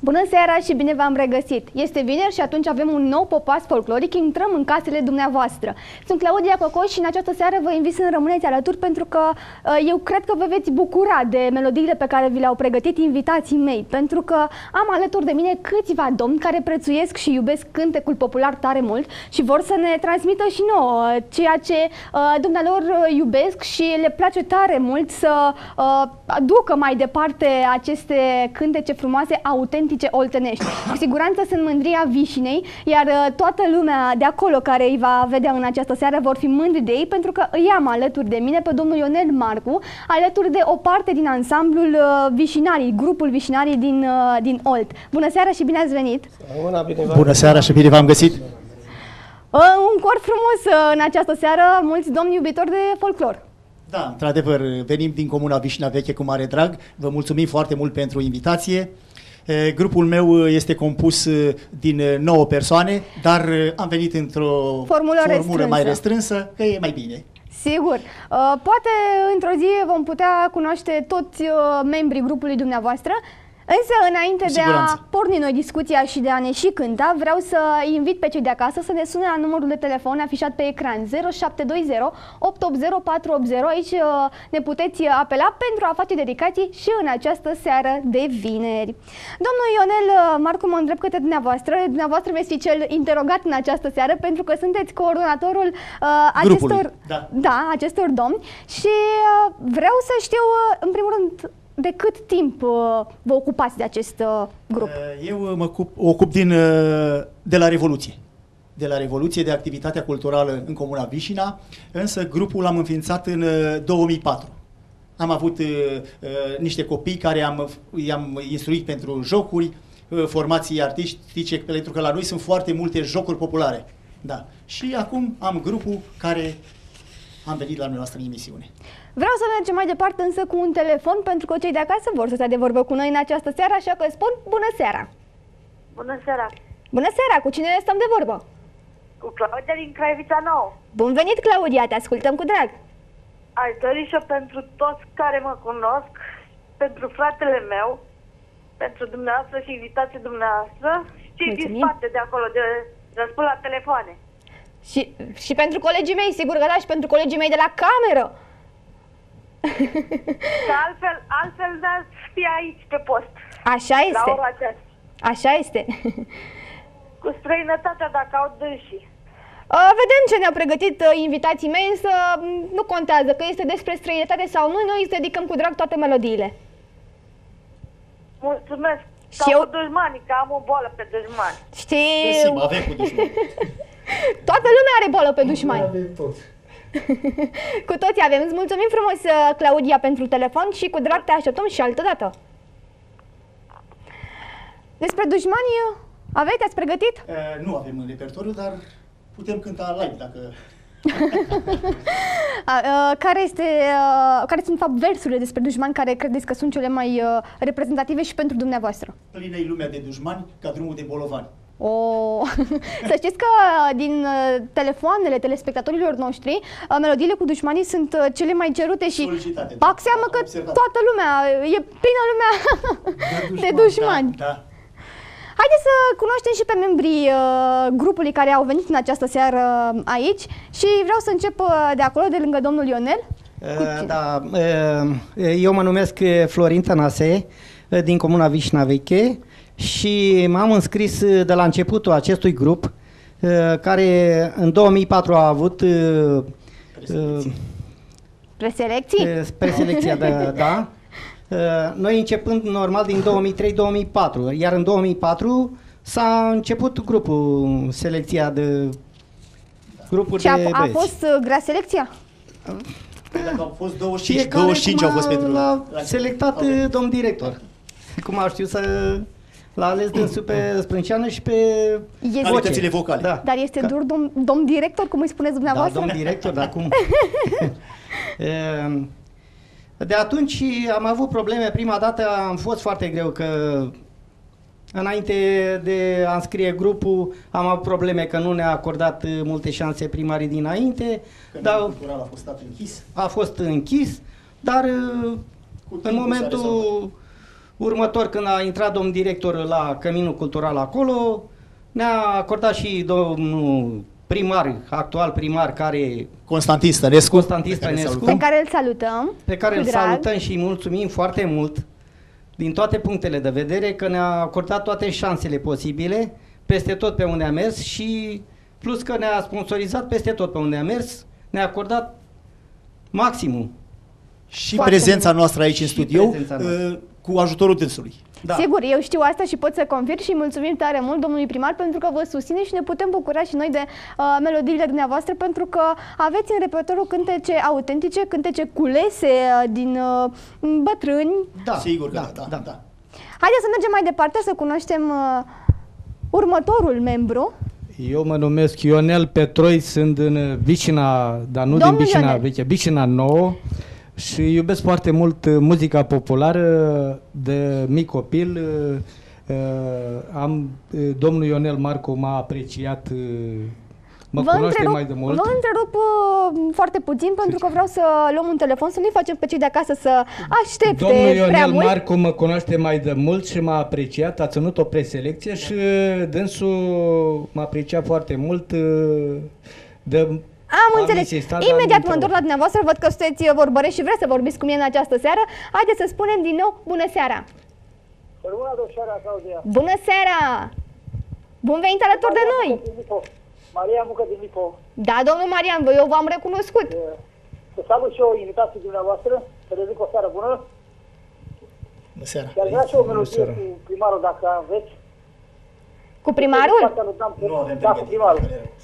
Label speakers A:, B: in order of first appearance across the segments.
A: Bună seara și bine v-am regăsit! Este vineri și atunci avem un nou popas folcloric, intrăm în casele dumneavoastră. Sunt Claudia Cocoș și în această seară vă invit să rămâneți alături pentru că eu cred că vă veți bucura de melodiile pe care vi le-au pregătit invitații mei, pentru că am alături de mine câțiva domni care prețuiesc și iubesc cântecul popular tare mult și vor să ne transmită și nouă ceea ce dumnealor iubesc și le place tare mult să aducă mai departe aceste cântece frumoase, autentice, oltenești. Cu siguranță sunt mândria Vișinei, iar toată lumea de acolo care îi va vedea în această seară vor fi mândri de ei, pentru că îi am alături de mine pe domnul Ionel Marcu, alături de o parte din ansamblul Vișinarii, grupul Vișinarii din Olt. Bună seara și bine ați venit!
B: Bună seara și bine v-am găsit!
A: Un cor frumos în această seară, mulți domni iubitori de folclor.
B: Da, într-adevăr, venim din comuna Vișina Veche cu mare drag. Vă mulțumim foarte mult pentru invitație. Grupul meu este compus din 9 persoane, dar am venit într-o formulă mai restrânsă, că e mai bine.
A: Sigur. Poate într-o zi vom putea cunoaște toți membrii grupului dumneavoastră. Însă, înainte de a porni noi discuția și de a ne și cânta, vreau să invit pe cei de acasă să ne sune la numărul de telefon afișat pe ecran 0720 880 480. Aici ne puteți apela pentru a face dedicații și în această seară de vineri. Domnul Ionel Marcu, mă întreb către dumneavoastră. Dumneavoastră veți fi cel interogat în această seară pentru că sunteți coordonatorul acestor domni și vreau să știu, în primul rând, de cât timp vă ocupați de acest grup?
B: Eu mă ocup de la Revoluție. De la Revoluție, de activitatea culturală în comuna Vișina, însă grupul l-am înființat în 2004. Am avut niște copii care i-am instruit pentru jocuri, formații artistice, pentru că la noi sunt foarte multe jocuri populare. Da. Și acum am grupul care am venit la noastră în emisiune.
A: Vreau să mergem mai departe însă cu un telefon, pentru că cei de acasă vor să stea de vorbă cu noi în această seară, așa că spun bună seara!
C: Bună seara!
A: Bună seara! Cu cine stăm de vorbă?
C: Cu Claudia din Craivița Nouă.
A: Bun venit, Claudia! Te ascultăm cu drag!
C: Aș dori și pentru toți care mă cunosc, pentru fratele meu, pentru dumneavoastră și invitații dumneavoastră și cei din spate de acolo, de răspund la telefoane.
A: Și pentru colegii mei, sigur că da, și pentru colegii mei de la cameră.
C: Că altfel n-ați fi aici pe post.
A: Așa este.
C: La ora aceasta.
A: Așa este.
C: Cu străinătatea, dacă au dânsii.
A: Vedem ce ne-au pregătit invitații mei, însă nu contează că este despre străinătate sau nu, noi îți dedicăm cu drag toate melodiile.
C: Mulțumesc.
A: Și eu...
C: cu dușmanii, că am o boală pe dușmani.
A: Știu.
B: Avem cu dușmani.
A: Toată lumea are boală pe dușmani.
B: Avem toți.
A: Cu toții avem. Îți mulțumim frumos, Claudia, pentru telefon și cu drag te așteptăm și altădată. Despre dușmani aveți? Ați pregătit?
B: Nu avem în repertoriu, dar putem cânta live dacă...
A: care sunt, de fapt, versurile despre dușmani care credeți că sunt cele mai reprezentative și pentru dumneavoastră?
B: Plină-i lumea de dușmani ca drumul de bolovani.
A: Să știți că din telefoanele telespectatorilor noștri, melodiile cu dușmanii sunt cele mai cerute și fac seamă că toată lumea, e plină lumea de dușmani.
B: Da.
A: Haideți să cunoaștem și pe membrii grupului care au venit în această seară aici și vreau să încep de acolo, de lângă domnul Ionel.
D: Eu mă numesc Florin Tănase, din comuna Vișina Veche, și m-am înscris de la începutul acestui grup, care în 2004 a avut preselecția, da. Noi începând normal din 2003-2004, iar în 2004 s-a început grupul, selecția de grupuri de băieți.
A: A fost grea selecția?
B: Dacă au fost 25 au fost pentru...
D: L-a selectat domn director. Cum a știut să... L-a ales dânsul pe Sprânceană și pe
B: calitățile vocale.
A: Da. Dar este dur domn director, cum îi spuneți dumneavoastră?
D: Da, domn director, dar cum? De atunci am avut probleme. Prima dată am fost foarte greu, că înainte de a înscrie grupul am avut probleme că nu ne-a acordat multe șanse primarii dinainte.
B: Dar cultural a fost stat închis.
D: A fost închis, dar în momentul Următor, când a intrat domnul director la Căminul Cultural acolo, ne-a acordat și domnul primar, actual primar, care
B: Constantin Stănescu.
D: Constantin Stănescu,
A: Pe care îl salutăm.
D: pe care
A: cu
D: îl
A: drag.
D: salutăm și îi mulțumim foarte mult din toate punctele de vedere, că ne-a acordat toate șansele posibile peste tot pe unde a mers și plus că ne-a sponsorizat peste tot pe unde a mers, ne-a acordat maximum.
B: Și
A: Foarte
B: prezența
A: mult.
B: noastră aici în
D: Și
B: studio
D: prezența noastră.
B: cu ajutorul dânsului.
D: Da.
A: Sigur, eu știu asta și pot să confirm și mulțumim tare mult domnului primar pentru că vă susține și ne putem bucura și noi de melodiile dumneavoastră pentru că aveți în repertoriu cântece autentice, cântece culese din bătrâni.
D: Da,
B: Sigur că
D: da,
B: da.
D: da.
B: da.
A: Haideți să mergem mai departe să cunoaștem următorul membru.
E: Eu mă numesc Ionel Petroi, sunt din Vicina, dar nu
A: Domnul
E: din Vicina
A: Ionel.
E: veche, Vicina nouă și iubesc foarte mult muzica populară de mic copil. Domnul Ionel Marco m-a apreciat, mă cunoaște mai de mult.
A: Vă întrerup foarte puțin pentru că vreau să luăm un telefon, să nu-i facem pe cei de acasă să aștepte
E: Domnul
A: prea
E: Ionel
A: mult.
E: Marco mă cunoaște mai de mult și m-a apreciat, a ținut o preselecție și dânsul m-a apreciat foarte mult
A: Am înțeles. Imediat mă întorc la dumneavoastră, văd că sunteți vorbărești și vreți să vorbiți cu mine în această seară. Haideți să spunem din nou bună seara!
F: Bună seara, Claudia!
A: Bună seara! Bun venit alături de noi!
F: Maria Mucă din Lipo.
A: Da, domnul Marian, eu v-am recunoscut.
F: Să salut și eu invitații dumneavoastră, să le zic o seară bună.
B: Bună seara.
F: Chiar vrea și o melodie cu primarul, dacă aveți.
A: Cu primarul?
B: Nu avem
F: Da, cu primarul.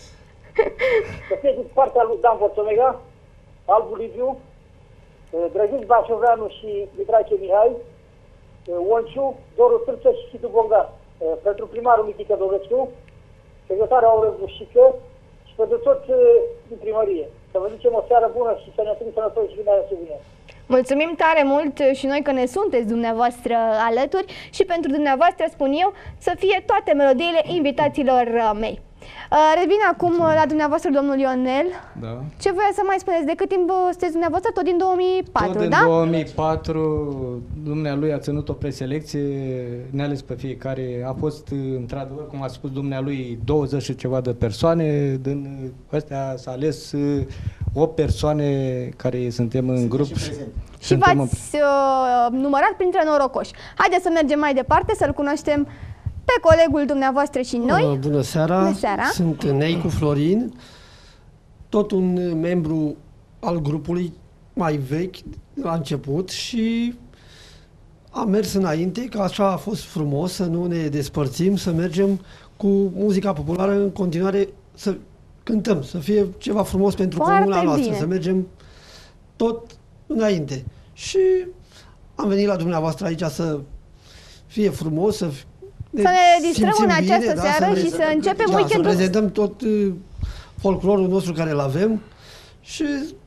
F: Să fie din partea lui Dan Vorțomega, Albu Liviu, Drăguț Bașoveanu și Mitrache Mihai, Onciu, Doru Târță și Chitu Bogdan. Pentru primarul Mitică Dovescu, secretarul Aurel Bușică și pentru toți din primărie. Să vă zicem o seară bună și să ne întâlnim sănătoși și bine să bine.
A: Mulțumim tare mult și noi că ne sunteți dumneavoastră alături și pentru dumneavoastră spun eu să fie toate melodiile invitațiilor mei. Revin acum la dumneavoastră, domnul Ionel.
E: Da.
A: Ce voia să mai spuneți? De cât timp sunteți dumneavoastră? Tot din 2004,
E: Tot din
A: da?
E: 2004, dumnealui a ținut o preselecție, ne-a ales pe fiecare. A fost, într-adevăr, cum a spus dumnealui, 20 și ceva de persoane. Din astea s-a ales 8 persoane care suntem în grup.
A: Și v-ați numărat printre norocoși. Haideți să mergem mai departe, să-l cunoaștem pe colegul dumneavoastră și noi.
G: Bună seara.
A: Bună seara.
G: Sunt Neicu Florin, tot un membru al grupului mai vechi la început și am mers înainte, că așa a fost frumos să nu ne despărțim, să mergem cu muzica populară în continuare, să cântăm, să fie ceva frumos pentru
A: Foarte
G: comuna noastră,
A: bine.
G: să mergem tot înainte. Și am venit la dumneavoastră aici să fie frumos, să
A: Să ne distrăm
G: simțim
A: în această
G: bine,
A: seară
G: să
A: și să începem
G: să
A: weekendul.
G: prezentăm tot folclorul nostru care îl avem și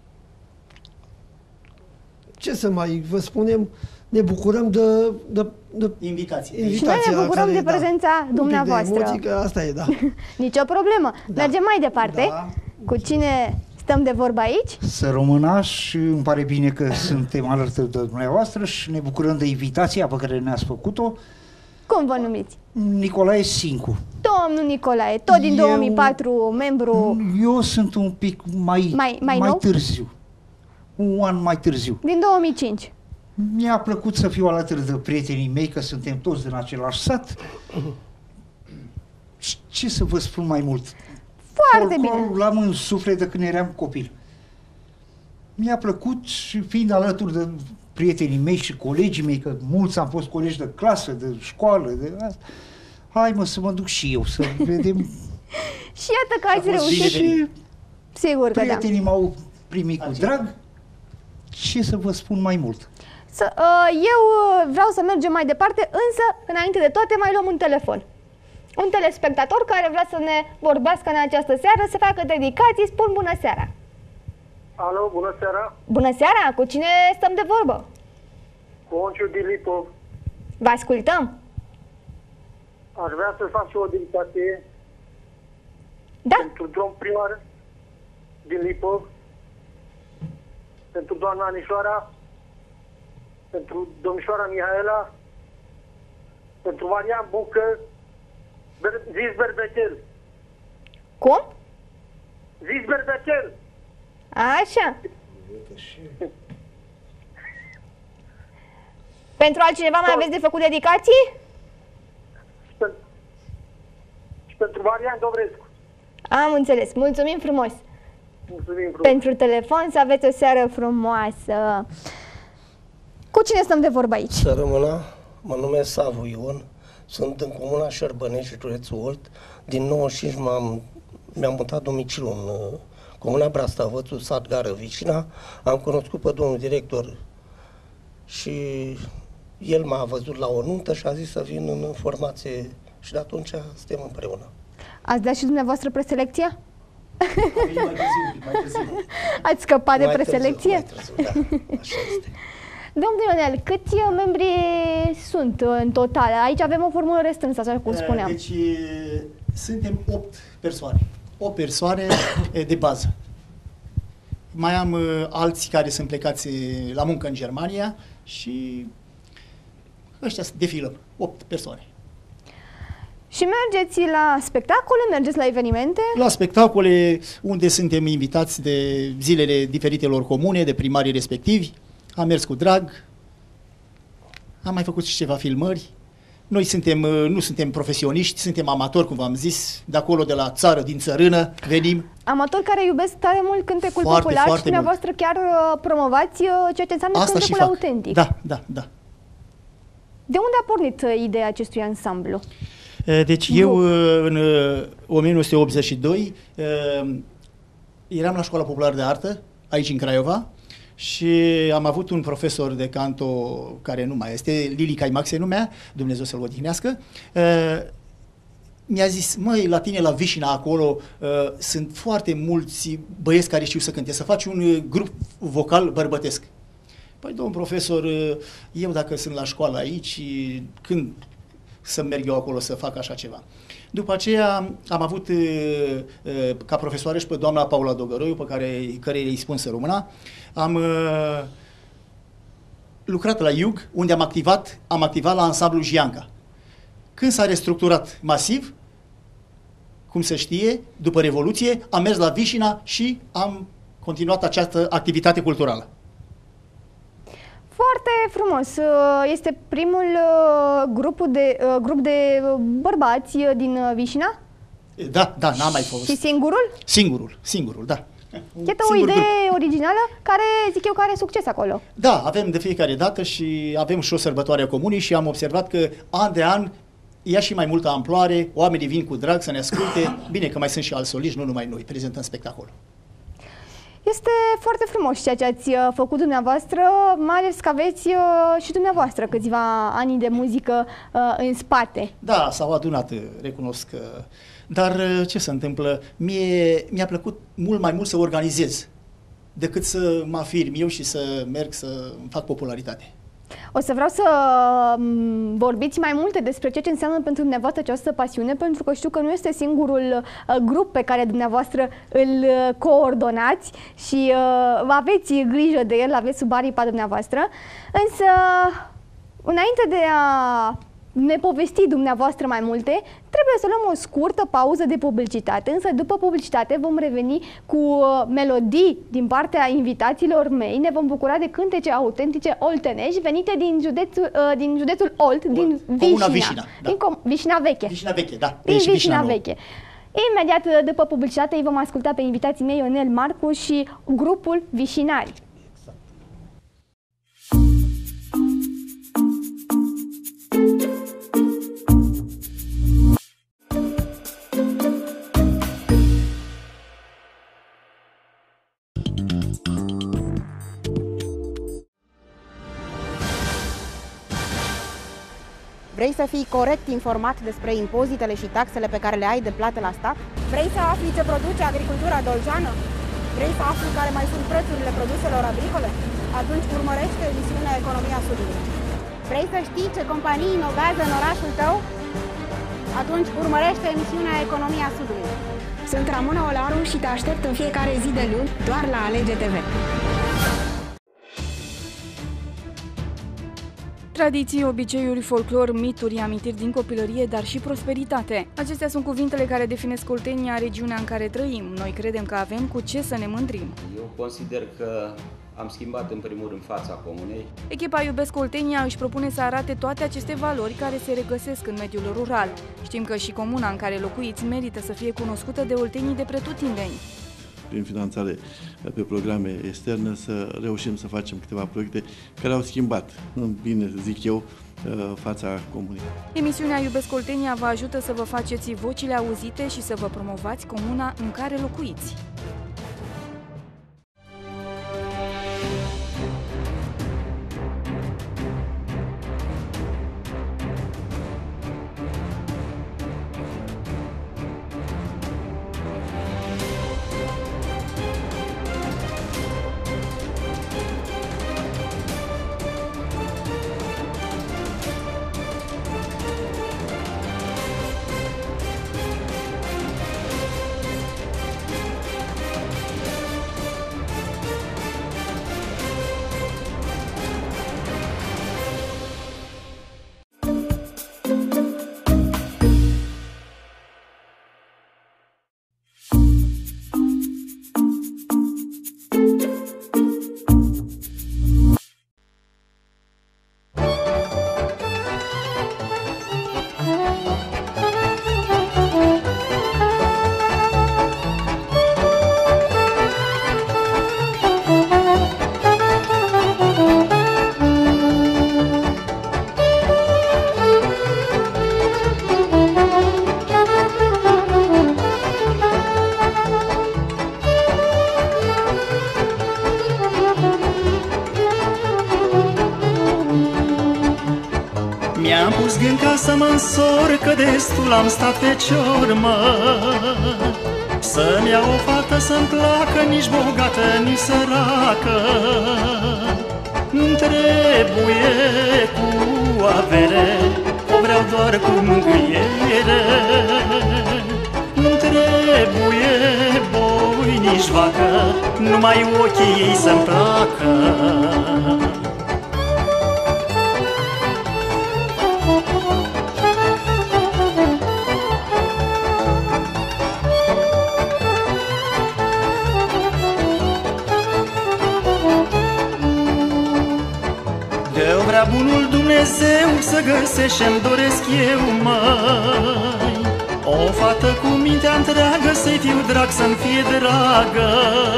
G: ce să mai vă spunem, ne bucurăm de
B: Invitație.
A: Și noi ne bucurăm de prezența dumneavoastră.
G: Un pic de emoții, că asta e, da.
A: Nicio problemă. Mergem mai departe.
G: Da.
A: Cu cine stăm de vorbă aici?
H: Să rămână și îmi pare bine că suntem alături de dumneavoastră și ne bucurăm de invitația pe care ne-ați făcut-o.
A: Cum vă numiți?
H: Nicolae Sincu.
A: Domnul Nicolae, tot din 2004, membru
H: Eu sunt un pic mai
A: nou?
H: târziu. Un an mai târziu.
A: din 2005.
H: Mi-a plăcut să fiu alături de prietenii mei, că suntem toți din același sat. Ce să vă spun mai mult?
A: Foarte bine.
H: Folclorul l-am în suflet de când eram copil. Mi-a plăcut și fiind alături de prietenii mei și colegii mei, că mulți am fost colegi de clasă, de școală, de asta. Hai mă să mă duc și eu, să vedem.
A: Și iată că ați reușit.
H: Și
A: Sigur că da.
H: prietenii m-au primit cu drag. Ce să vă spun mai mult?
A: Eu vreau să mergem mai departe, însă, înainte de toate, mai luăm un telefon. Un telespectator care vrea să ne vorbească în această seară, să facă dedicații, spun bună seara.
F: Alo, bună seara.
A: Bună seara, cu cine stăm de vorbă?
F: Cu Onciu din Lipo.
A: Vă ascultăm.
F: Aș vrea să fac și o dedicație
A: Da?
F: pentru domn primar din Lipo, pentru doamna Anișoara, pentru domnișoara Mihaela Pentru Marian Bucă, zis Berbecel.
A: Cum?
F: Zis Berbecel.
A: Așa. Pentru altcineva mai aveți de făcut dedicații?
F: Și pentru Marian Dobrescu.
A: Am înțeles. Mulțumim frumos.
F: Mulțumim frumos.
A: Pentru telefon, să aveți o seară frumoasă. Cu cine stăm de vorbă aici?
I: Să rămână, mă numesc Savu Ion, sunt în comuna Șerbănești, județul Olt. Din 95 mi-am mutat domiciliul în comuna Brastavățu, sat Gară Vișina. Am cunoscut pe domnul director și el m-a văzut la o nuntă și a zis să vin în formație și de atunci suntem împreună.
A: Ați dat și dumneavoastră preselecția?
B: Mai târziu.
A: Ați scăpat de preselecție?
I: Mai târziu, da, așa este.
A: Domnul Ionel, câți membri sunt în total? Aici avem o formulă restrânsă, așa cum spuneam.
B: Deci suntem 8 persoane. 8 persoane de bază. Mai am alții care sunt plecați la muncă în Germania și ăștia defilăm. 8 persoane.
A: Și mergeți la spectacole, mergeți la evenimente?
B: La spectacole unde suntem invitați de zilele diferitelor comune, de primarii respectivi. Am mers cu drag, am mai făcut și ceva filmări. Noi nu suntem profesioniști, suntem amatori, cum v-am zis, de acolo, de la țară, din țărână, venim.
A: Amatori care iubesc tare mult cântecul popular și dumneavoastră chiar promovați ceea ce înseamnă
B: asta
A: cântecul autentic.
B: Da.
A: De unde a pornit ideea acestui ansamblu?
B: Deci eu în 1982 eram la Școala Populară de Artă, aici în Craiova, și am avut un profesor de canto care nu mai este, Lili Caimac se numea, Dumnezeu să-l odihnească. Mi-a zis, măi, la tine la Vișina acolo sunt foarte mulți băieți care știu să cânte, să faci un grup vocal bărbătesc. Păi, domn profesor, eu dacă sunt la școală aici, când să merg eu acolo să fac așa ceva? După aceea am avut ca profesoară și pe doamna Paula Dogăroiu, pe care îi spun să rămână. Am lucrat la IUG, unde am activat la ansamblul Jianca. Când s-a restructurat masiv, cum se știe, după Revoluție, am mers la Vișina și am continuat această activitate culturală.
A: Foarte frumos. Este primul grup de bărbați din Vișina?
B: Da, n-am mai fost.
A: Și singurul?
B: Singurul, da.
A: Iată o idee originală care, zic eu, că are succes acolo.
B: Da, avem de fiecare dată și avem și o sărbătoare a comunii și am observat că an de an ia și mai multă amploare, oamenii vin cu drag să ne asculte. Bine că mai sunt și alți soliști, nu numai noi, prezentăm spectacol.
A: Este foarte frumos ceea ce ați făcut dumneavoastră, mai ales că aveți și dumneavoastră câțiva ani de muzică în spate.
B: Da, s-au adunat, recunosc. Dar ce se întâmplă? Mi-a plăcut mult mai mult să organizez decât să mă afirm eu și să merg să fac popularitate.
A: O să vreau să vorbiți mai multe despre ce înseamnă pentru dumneavoastră această pasiune, pentru că știu că nu este singurul grup pe care dumneavoastră îl coordonați și aveți grijă de el, aveți sub aripa dumneavoastră. Însă, înainte de a ne povesti dumneavoastră mai multe, trebuie să luăm o scurtă pauză de publicitate, însă după publicitate vom reveni cu melodii din partea invitațiilor mei, ne vom bucura de cântece autentice oltenești venite din județul Olt, din Vișina,
B: da.
A: Din Vișina Veche.
B: Vișina Veche, da.
A: Din Vișina Veche. Imediat după publicitate îi vom asculta pe invitații mei Ionel Marcu și grupul Vișinari.
J: Vrei să fii corect informat despre impozitele și taxele pe care le ai de plată la stat? Vrei să afli ce produce agricultura doljană? Vrei să afli care mai sunt prețurile produselor agricole? Atunci urmărește emisiunea Economia Sudului. Vrei să știi ce companii inovează în orașul tău? Atunci urmărește emisiunea Economia Sudului. Sunt Ramona Olaru și te aștept în fiecare zi de luni doar la Alege TV.
K: Tradiții, obiceiuri, folclor, mituri, amintiri din copilărie, dar și prosperitate. Acestea sunt cuvintele care definesc Oltenia, regiunea în care trăim. Noi credem că avem cu ce să ne mândrim.
L: Eu consider că am schimbat în primul rând fața comunei.
K: Echipa Iubesc Oltenia își propune să arate toate aceste valori care se regăsesc în mediul rural. Știm că și comuna în care locuiți merită să fie cunoscută de oltenii de pretutindeni.
M: Prin finanțare pe programe externe să reușim să facem câteva proiecte care au schimbat, bine zic eu, fața comunei.
K: Emisiunea Iubesc Oltenia vă ajută să vă faceți vocile auzite și să vă promovați comuna în care locuiți.
N: Mi-am pus gând ca să mă însor, că destul am stat pe ciormă, să-mi iau o fată să-mi placă, nici bogată, nici săracă. Nu-mi trebuie cu avere, o vreau doar cu mângâiere. Nu-mi trebuie boi, nici vacă, numai ochii ei să-mi placă. Vrea bunul Dumnezeu să găsești ce-mi doresc eu, măi, o fată cu mintea întreagă, să-i fiu drag, să-mi fie dragă.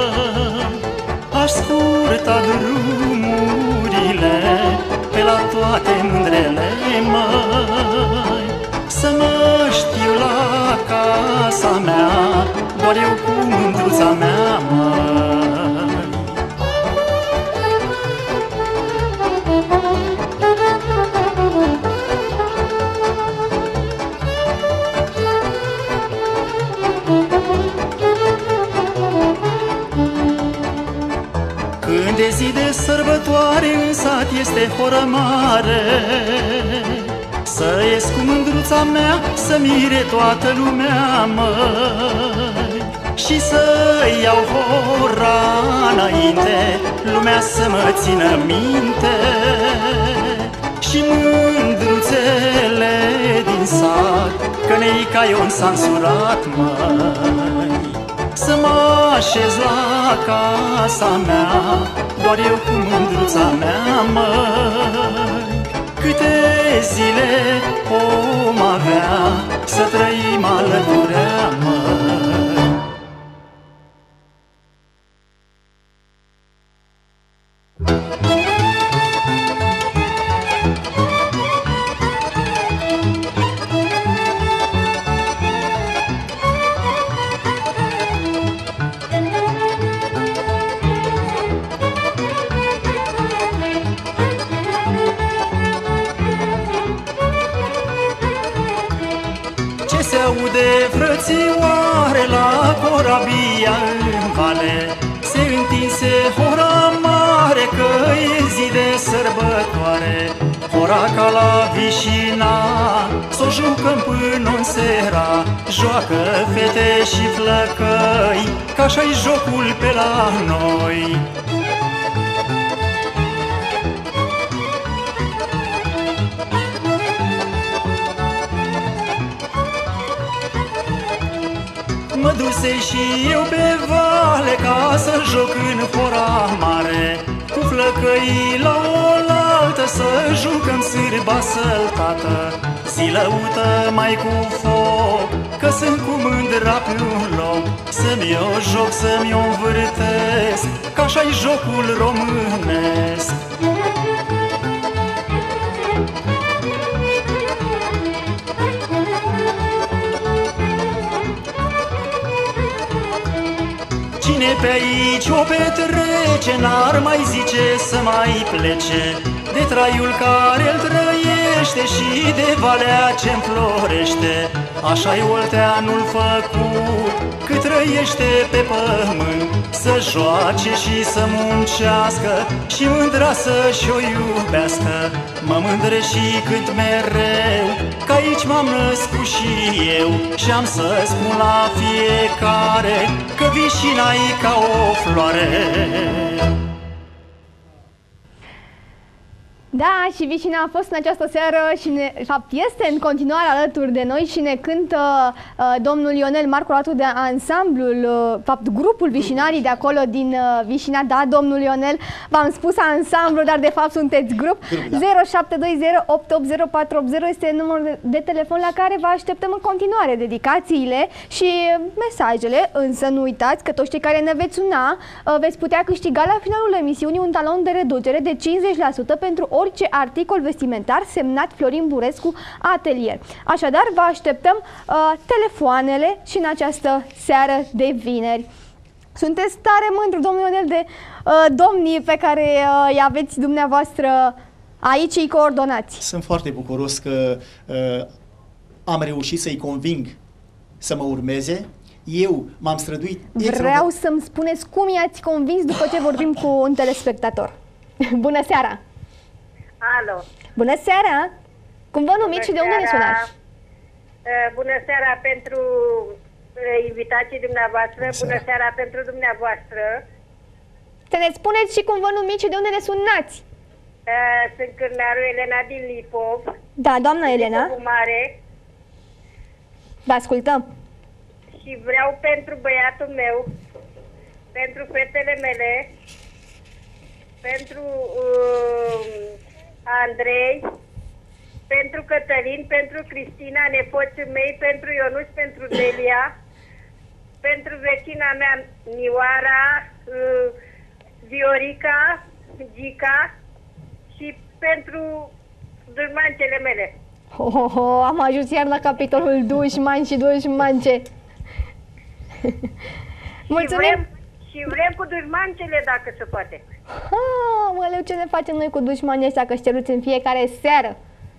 N: Aș scurta drumurile pe la toate mândrele, măi, să mă știu la casa mea, doar eu cu mândruța mea, măi. Când de zi de sărbătoare în sat este horă mare, să ies cu mândruța mea, să mire toată lumea, măi, și să iau hora înainte, lumea să mă țină minte. Și mândruțele din sat, că neica Ion s-a însurat, măi, să mă așez la casa mea, doar eu cu mândruța mea, măi. Câte zile om avea să trăim alăturea, măi. Frățioare la corabia în vale, se întinse hora mare, că e zi de sărbătoare. Hora ca la Vișina, s-o jucăm până-n seara, joacă fete și flăcăi, că așa-i jocul pe la noi. iese și eu pe vale ca să joc în fora mare, cu flăcăii la oaltă să jucăm sârba săltată. Zi lăută mai cu foc, că sunt cu mândra pe un loc, să-mi o joc, să-mi o învârtesc, că așa-i jocul românesc. Cine pe aici o petrece, n-ar mai zice să mai plece de traiul care îl trăiește și de valea ce înflorește. Așa-i olteanul făcut, cât trăiește pe pământ, să joace și să muncească și mândra să-și o iubească. Mă mândre și cânt mereu, că aici m-am născut și eu, și am să spun la fiecare că Vișina-i ca o floare.
A: Da, și Vișina a fost în această seară și de fapt este în continuare alături de noi și ne cântă domnul Ionel Marcu alături de ansamblul, grupul Vișinarii de acolo din Vișina. Da, domnul Ionel, v-am spus ansamblu, dar de fapt sunteți grup. 0720880480 este numărul de telefon la care vă așteptăm în continuare dedicațiile și mesajele, însă nu uitați că toți cei care ne veți suna veți putea câștiga la finalul emisiunii un talon de reducere de 50% pentru orice articol vestimentar semnat Florin Burescu Atelier. Așadar, vă așteptăm telefoanele și în această seară de vineri. Sunteți tare mândru, domnul Ionel, de domnii pe care îi aveți dumneavoastră aici, îi coordonați.
B: Sunt foarte bucuros că am reușit să-i conving să mă urmeze. Eu m-am străduit.
A: Vreau să-mi spuneți cum i-ați convins după ce vorbim cu un telespectator. Bună seara!
O: Alo!
A: Bună seara! Cum vă numiți și de unde ne sunați?
O: Bună seara pentru invitații dumneavoastră, bună seara pentru dumneavoastră.
A: Să ne spuneți și cum vă numiți și de unde ne sunați?
O: Sunt cârnarul Elena din Lipov.
A: Da, doamna Elena.
O: Mare.
A: Vă ascultăm.
O: Și vreau pentru băiatul meu, pentru fetele mele, pentru Andrei, pentru Cătălin, pentru Cristina, nepoții mei, pentru Ionuț, pentru Delia, pentru vecina mea Nioara, Viorica, Gica și pentru dușmancele mele.
A: Am ajuns iar la capitolul dușmani și dușmance. Mulțumim!
O: Și vrem cu dușmancele, dacă se poate.
A: Măleu, ce ne facem noi cu dușmanii ăștia, că șteruți în fiecare seară?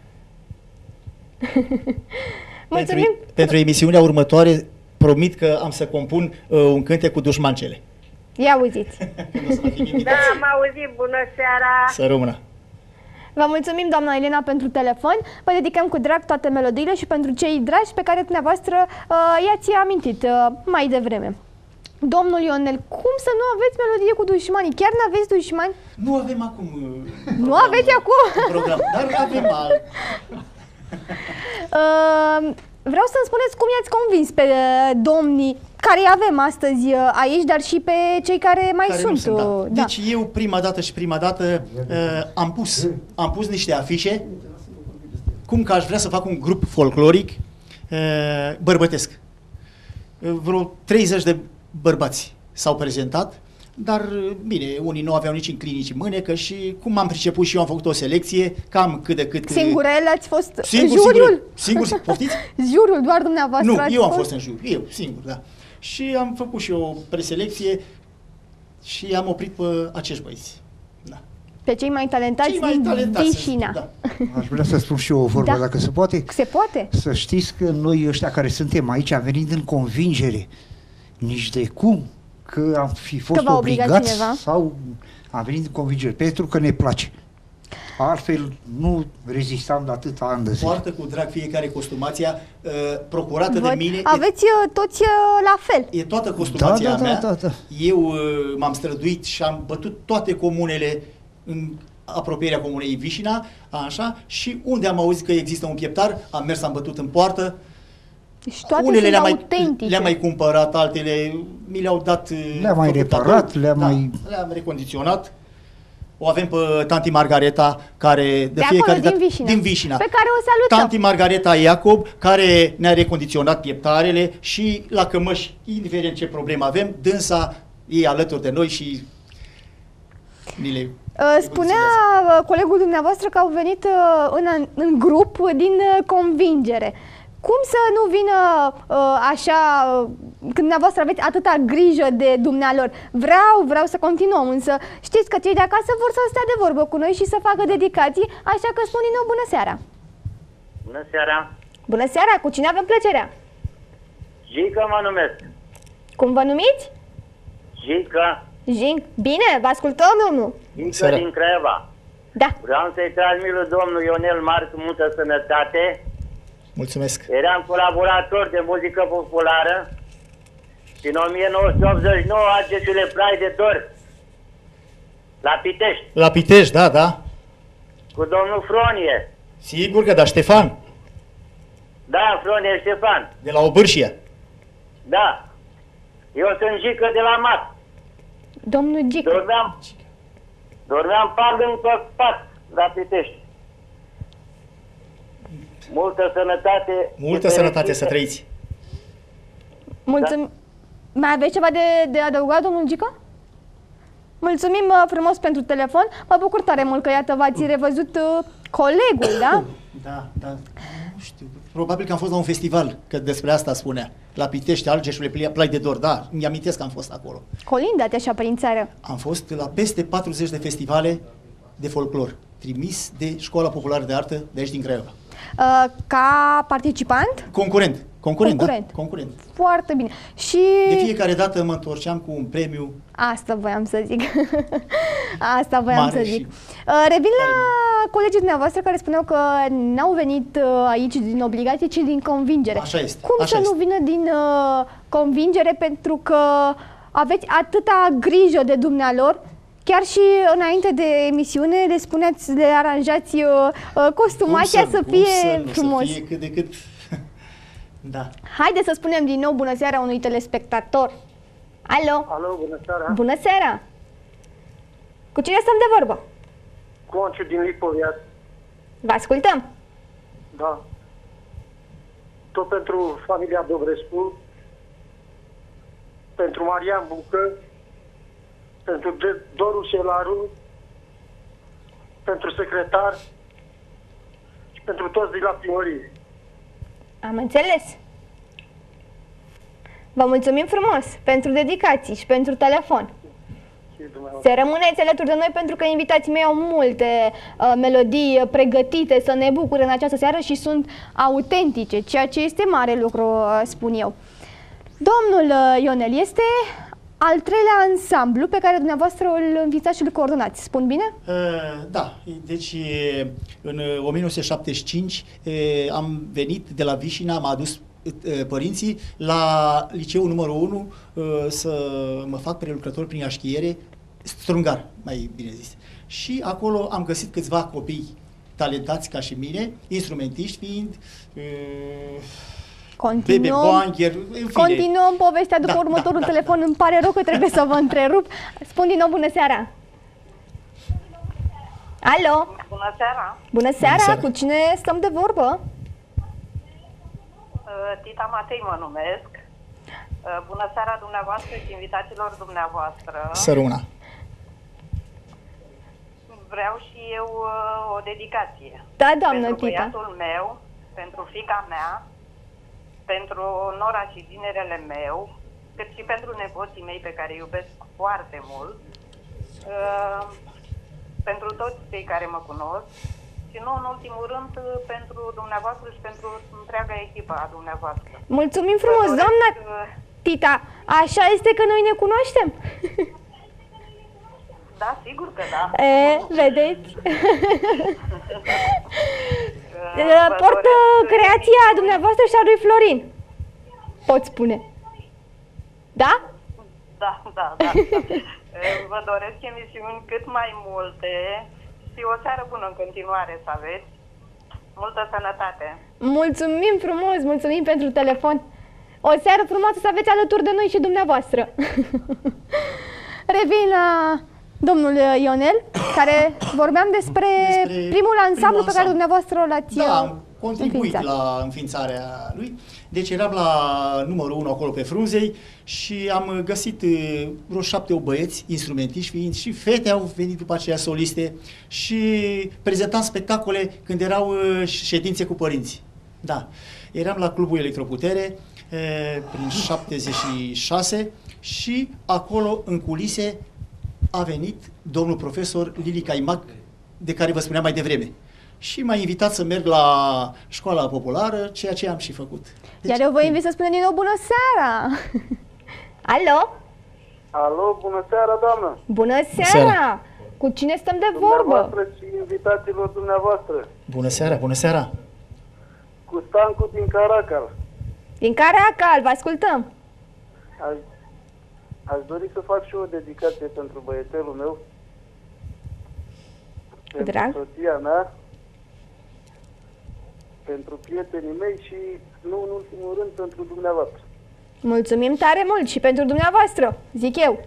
A: Mulțumim!
B: Pentru emisiunea următoare promit că am să compun un cântec cu dușmancele.
A: Ia auziți!
O: Da, am auzit, bună seara!
B: Să rămână!
A: Vă mulțumim, doamna Elena, pentru telefon. Vă dedicăm cu drag toate melodiile și pentru cei dragi pe care dumneavoastră i-ați amintit mai devreme. Domnul Ionel, cum să nu aveți melodie cu dușmanii? Chiar nu aveți dușmani?
B: Nu avem acum
A: nu aveți acum?
B: program, dar avem alt.
A: Vreau să-mi spuneți cum i-ați convins pe domnii care avem astăzi aici, dar și pe cei care mai sunt.
B: Da. Deci eu prima dată am pus niște afișe cum că aș vrea să fac un grup folcloric bărbătesc. Vreo 30 de bărbați s-au prezentat, dar bine, unii nu aveau nici în clinici mânecă și cum am priceput și eu am făcut o selecție, cam cât de cât...
A: Singurele ați fost?
B: Juriul? Singur, poftiți?
A: Juriul, doar dumneavoastră?
B: Nu, eu am fost în jur, eu, singur, da. Și am făcut și o preselecție și am oprit pe acești băieți. Da.
A: Pe cei mai talentați din Vișina.
B: Da.
H: Aș vrea să spun și eu o vorbă, dacă se poate.
A: Se poate.
H: Să știți că noi ăștia care suntem aici am venit în convingere, nici de cum că am fi fost obligați sau am venit în convingere, pentru că ne place. Altfel nu rezistam de atâta ani de zi.
B: Poartă cu drag fiecare costumația procurată de mine.
A: Aveți toți la fel.
B: E toată costumația mea. Da. Eu m-am străduit și am bătut toate comunele în apropierea comunei Vișina, așa, și unde am auzit că există un pieptar, am mers, am bătut în poartă
A: Deci toate
B: unele
A: sunt
B: le-am
A: autentice.
B: le-am mai cumpărat, altele mi le-au dat...
H: Le-am mai reparat, le-am
B: recondiționat. O avem pe tanti Margareta, care
A: de fiecare dată...
B: din Vișina.
A: Pe care o salutăm.
B: Tanti Margareta Iacob, care ne-a recondiționat pieptarele și la cămăși, indiferent ce problemă avem, dânsa e alături de noi și ni le...
A: Spunea colegul dumneavoastră că au venit în grup din convingere. Cum să nu vină așa, când dumneavoastră aveți atâta grijă de dumnealor? Vreau să continuăm, însă știți că cei de acasă vor să stea de vorbă cu noi și să facă dedicații, așa că spun din nou bună seara!
P: Bună seara!
A: Bună seara! Cu cine avem plăcerea?
P: Gică mă numesc.
A: Cum vă numiți?
P: Gică.
A: Jinc. Bine, vă ascultăm, domnul.
P: Gică din Craiova.
A: Da.
P: Vreau să-i transmit lui domnul Ionel Marc multă sănătate.
B: Mulțumesc.
P: Eram colaborator de muzică populară și în 1989 Argeșule Plai de Dor la Pitești.
B: La Pitești, da.
P: Cu domnul Fronie.
B: Sigur că da, Ștefan.
P: Da, Fronie Ștefan.
B: De la Obârșia.
P: Da. Eu sunt Gică de la Mat.
A: Domnul Gică.
P: Dormeam pat lângă pat la Pitești. Multă sănătate.
B: Multă sănătate să trăiți.
A: Mulțumim. Da. Mai aveți ceva de adăugat, domnul Gică? Mulțumim frumos pentru telefon. Mă bucur tare mult că, iată, v-ați revăzut colegul, da?
B: Da. Nu știu. Probabil că am fost la un festival, că despre asta spunea. La Pitești, Argeșule Plai de Dor, da. Mi-amintesc că am fost acolo.
A: Colindat așa prin țară.
B: Am fost la peste 40 de festivale de folclor, trimis de Școala Populară de Artă de aici din Craiova.
A: Ca participant?
B: Concurent. Da, concurent.
A: Foarte bine. Și
B: de fiecare dată mă întorceam cu un premiu.
A: Asta voiam să zic. Revin la colegii dumneavoastră care spuneau că n-au venit aici din obligație, ci din convingere.
B: Așa este.
A: Cum să nu vină din convingere, pentru că aveți atâta grijă de dumnealor? Chiar și înainte de emisiune le spuneați, le aranjați costumația să fie frumos.
B: Să fie cât de cât. Da.
A: Haideți să spunem din nou bună seara unui telespectator. Alo?
Q: Alo, bună seara.
A: Bună seara. Cu cine stăm de vorbă?
Q: Cu Onciu din Lipovia.
A: Vă ascultăm.
Q: Da. Tot pentru familia Dobrescu, pentru Marian Bucă, pentru Doru Șelaru, pentru secretar și pentru toți de la primărie.
A: Am înțeles. Vă mulțumim frumos pentru dedicații și pentru telefon. Să rămâneți alături de noi, pentru că invitații mei au multe melodii pregătite să ne bucure în această seară și sunt autentice, ceea ce este mare lucru, spun eu. Domnul Ionel, este al treilea ansamblu pe care dumneavoastră îl înființați și îl coordonați. Spun bine?
B: Da. Deci, în 1975 am venit de la Vișina, m-a adus părinții la liceul numărul 1 să mă fac prelucrător prin așchiere, strungar, mai bine zis. Și acolo am găsit câțiva copii talentați ca și mine, instrumentiști fiind...
A: Continuăm povestea după următorul telefon. Îmi pare rău că trebuie să vă întrerup. Spun din nou bună seara. Alo?
C: Bună seara.
A: Bună seara. Cu cine stăm de vorbă?
C: Tita Matei mă numesc. Bună seara dumneavoastră și invitațiilor dumneavoastră.
B: Săruna.
C: Vreau și eu o dedicație.
A: Da, doamnă
C: pentru
A: Tita.
C: Pentru băiatul meu, pentru fiica mea, pentru nora și tinerele meu, cât și pentru nepoții mei pe care îi iubesc foarte mult, pentru toți cei care mă cunosc și nu în ultimul rând pentru dumneavoastră și pentru întreaga echipă a dumneavoastră.
A: Mulțumim frumos, doamna Tita! Așa este că noi ne cunoaștem?
C: Da, sigur că da.
A: Vedeți? Portă creația dumneavoastră și a lui Florin, pot spune. Da?
C: Da. Vă doresc emisiuni cât mai multe și o seară bună în continuare să aveți.
O: Multă sănătate!
A: Mulțumim frumos, mulțumim pentru telefon. O seară frumoasă să aveți alături de noi și dumneavoastră. Revin la domnul Ionel, care vorbeam despre primul ansamblu pe care dumneavoastră l-ați
B: am contribuit
A: înființat.
B: la înființarea lui. Deci eram la numărul 1 acolo pe Frunzei și am găsit vreo 7-8 băieți, instrumentiști fiind, și fete au venit după aceea soliste și prezentam spectacole când erau ședințe cu părinți. Da. Eram la Clubul Electroputere prin 76 și acolo în culise a venit domnul profesor Lili Caimac, de care vă spuneam mai devreme. Și m-a invitat să merg la școala populară, ceea ce am și făcut. Deci,
A: iar eu vă invit să spunem din nou bună seara! Alo?
Q: Alo, bună seara, doamnă!
A: Bună seara! Cu cine stăm de vorbă?
Q: Dumneavoastră și invitațiilor dumneavoastră.
B: Bună seara, bună seara!
Q: Cu Stancu din Caracal.
A: Din Caracal, vă ascultăm!
Q: Aș dori să fac și o dedicație pentru băiețelul meu, pentru soția mea, pentru prietenii mei și, nu în ultimul rând, pentru dumneavoastră.
A: Mulțumim tare mult și pentru dumneavoastră, zic eu.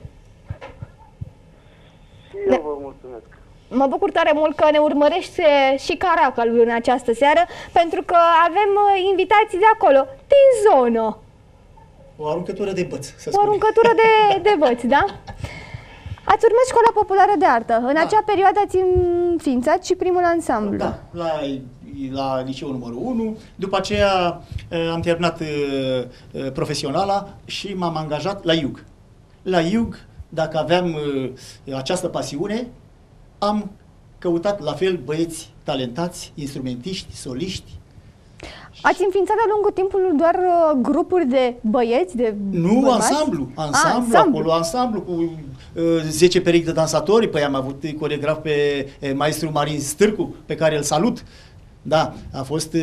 Q: Și eu vă mulțumesc.
A: Mă bucur tare mult că ne urmărește și Caracalul în această seară, pentru că avem invitații de acolo, din zonă.
B: O aruncătură de băț, să
A: spunem. O aruncătură de băț, da? Ați urmat Școala Populară de Artă. În acea perioadă ați înființat și primul ansamblu.
B: Da, la liceul numărul 1. După aceea am terminat profesionala și m-am angajat la IUG. La IUG, dacă aveam această pasiune, am căutat la fel băieți talentați, instrumentiști, soliști.
A: Ați înființat de-a lungul timpului doar grupuri de băieți, de
B: Nu,
A: bărbați?
B: Ansamblu cu 10 perechi de dansatori. Păi am avut coregraf pe maestru Marin Stârcu, pe care îl salut. Da, a fost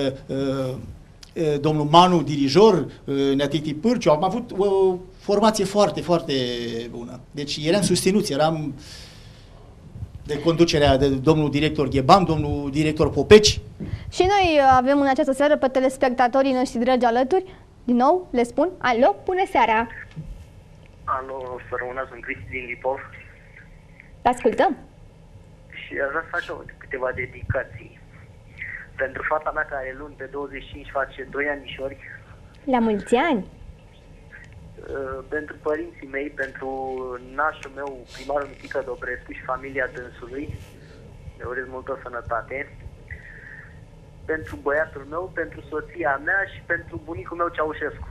B: domnul Manu, dirijor, Neatiti Pârciu. Am avut o formație foarte, foarte bună. Deci eram susținuți, eram de conducerea de domnul director Gheban, domnul director Popeci.
A: Și noi avem în această seară pe telespectatorii noștri dragi alături. Din nou, le spun, alo, bună seara!
Q: Alo, să rămână, sunt Cristi din Lipov.
A: Ascultăm!
Q: Și aș vrea să fac câteva dedicații. Pentru fata mea care luni pe 25 face 2 anișori.
A: La mulți ani!
Q: Pentru părinții mei, pentru nașul meu, primarul Mitică Dobrescu și familia dânsului, le urez multă sănătate. Pentru băiatul meu, pentru soția mea și pentru bunicul meu Ceaușescu.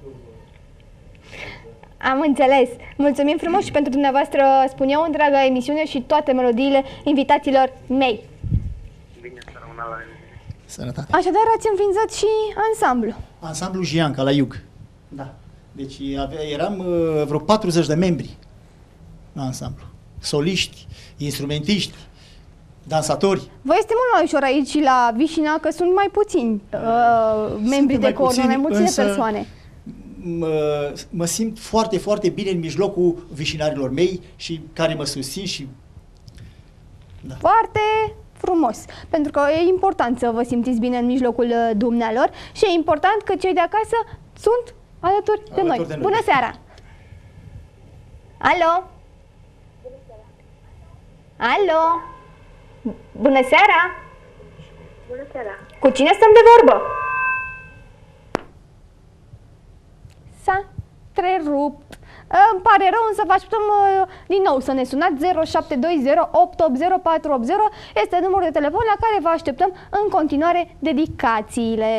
A: Am înțeles. Mulțumim frumos și pentru dumneavoastră, spun eu, întreaga emisiune și toate melodiile invitaților mei.
Q: Bine, să rămână la revedere.
B: Sănătate.
A: Așadar, ați înființat și ansamblu.
B: Ansamblu Jianca la IUG. Da. Deci eram vreo 40 de membri la ansamblu. Soliști, instrumentiști, dansatori.
A: Vă este mult mai ușor aici la Vișina, că sunt mai puțini membri de cor, mai puține persoane.
B: Mă simt foarte, foarte bine în mijlocul vișinarilor mei și care mă susțin și...
A: Da. Foarte frumos, pentru că e important să vă simțiți bine în mijlocul dumnealor și e important că cei de acasă sunt alături de noi. Bună seara! Alo! Alo! Bună seara!
O: Bună seara!
A: Cu cine stăm de vorbă? S-a întrerupt. Îmi pare rău, însă vă așteptăm din nou să ne sunați. 0720 880 480 este numărul de telefon la care vă așteptăm în continuare dedicațiile.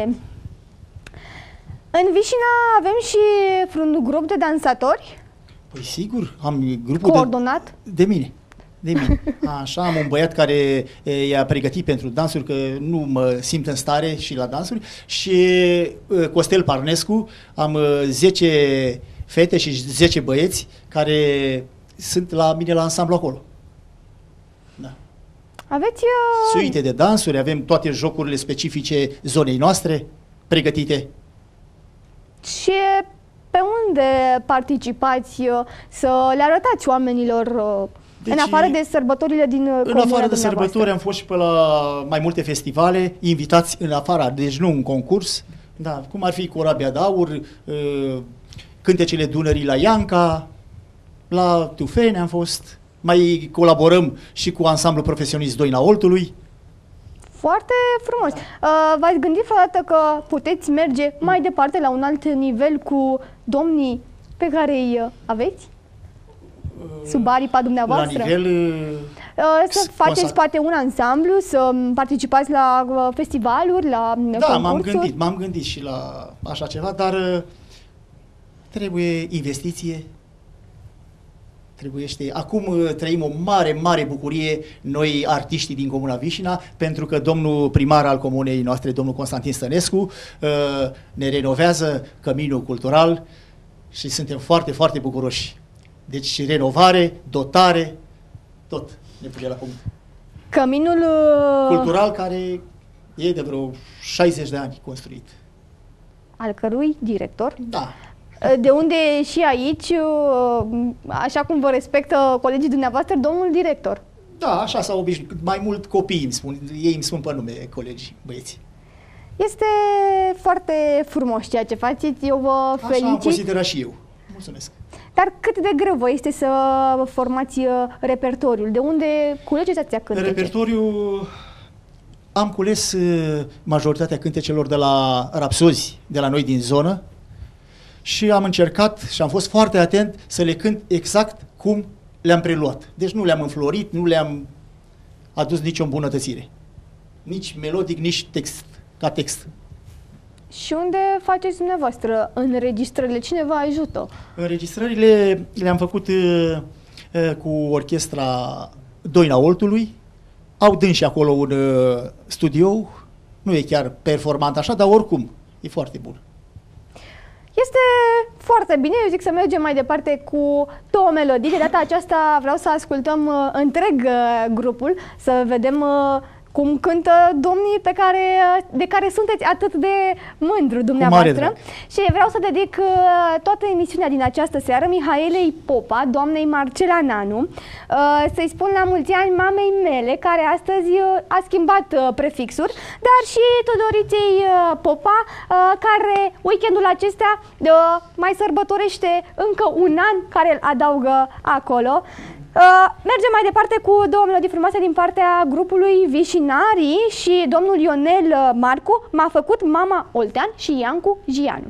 A: În Vișina avem și un grup de dansatori?
B: Păi sigur, am grupul
A: coordonat?
B: De mine. De mine. Așa, am un băiat care i-a pregătit pentru dansuri, că nu mă simt în stare și la dansuri, și Costel Parnescu, am 10 fete și 10 băieți care sunt la mine la ansamblu acolo. Da.
A: Aveți...
B: suite de dansuri, avem toate jocurile specifice zonei noastre pregătite.
A: Și pe unde participați să le arătați oamenilor
B: Deci,
A: în afară de sărbătorile din comuna
B: În afară de
A: dumneavoastră.
B: sărbători am fost și pe la mai multe festivale, invitați în afara, deci nu un concurs, da, cum ar fi Corabia de Aur, Cântecele Dunării la Ianca, la Tufeni am fost, mai colaborăm și cu ansamblul profesionist Doina Oltului.
A: Foarte frumos. V-ați gândit vreodată că puteți merge mai departe la un alt nivel cu domnii pe care îi aveți? Sub aripa dumneavoastră?
B: La nivel...
A: să faceți poate un ansamblu, să participați la festivaluri, la concursuri?
B: Da, m-am gândit și la așa ceva, dar trebuie investiție. Acum trăim o mare bucurie noi artiștii din Comuna Vișina, pentru că domnul primar al comunei noastre, domnul Constantin Stănescu, ne renovează căminul cultural și suntem foarte bucuroși. Deci renovare, dotare, tot ne pune la punct.
A: Căminul
B: cultural care e de vreo 60 de ani construit.
A: Al cărui director?
B: Da.
A: De unde și aici, așa cum vă respectă colegii dumneavoastră, domnul director.
B: Da, așa s-au obișnuit. Mai mult copiii îmi spun, ei îmi spun pe nume, colegii, băieți.
A: Este foarte frumos ceea ce faceți, eu vă felicit.
B: Așa am considerat și eu. Mulțumesc.
A: Dar cât de greu vă este să formați repertoriul? De unde culegeți atâția cântece?
B: Repertoriul am cules majoritatea cântecelor de la rapsozi, de la noi din zonă, și am încercat și am fost foarte atent să le cânt exact cum le-am preluat. Deci nu le-am înflorit, nu le-am adus nicio îmbunătățire. Nici melodic, nici text, ca text.
A: Și unde faceți dumneavoastră înregistrările? Cine vă ajută?
B: Înregistrările le-am făcut cu orchestra Doina Oltului. Au dâns și acolo un studio. Nu e chiar performant așa, dar oricum e foarte bun.
A: Este foarte bine, eu zic să mergem mai departe cu două melodii. De data aceasta vreau să ascultăm întreg grupul, să vedem cum cântă domnii de care sunteți atât de mândru dumneavoastră. Și vreau să dedic toată emisiunea din această seară Mihaelei Popa, doamnei Marcela Nanu, să-i spun la mulți ani mamei mele, care astăzi a schimbat prefixuri, dar și Tudoriței Popa, care weekendul acesta mai sărbătorește încă un an, care îl adaugă acolo. Mergem mai departe cu două melodii frumoase din partea grupului Vișinarii și domnul Ionel Marcu, M-a făcut mama Oltean și Iancu Gianu.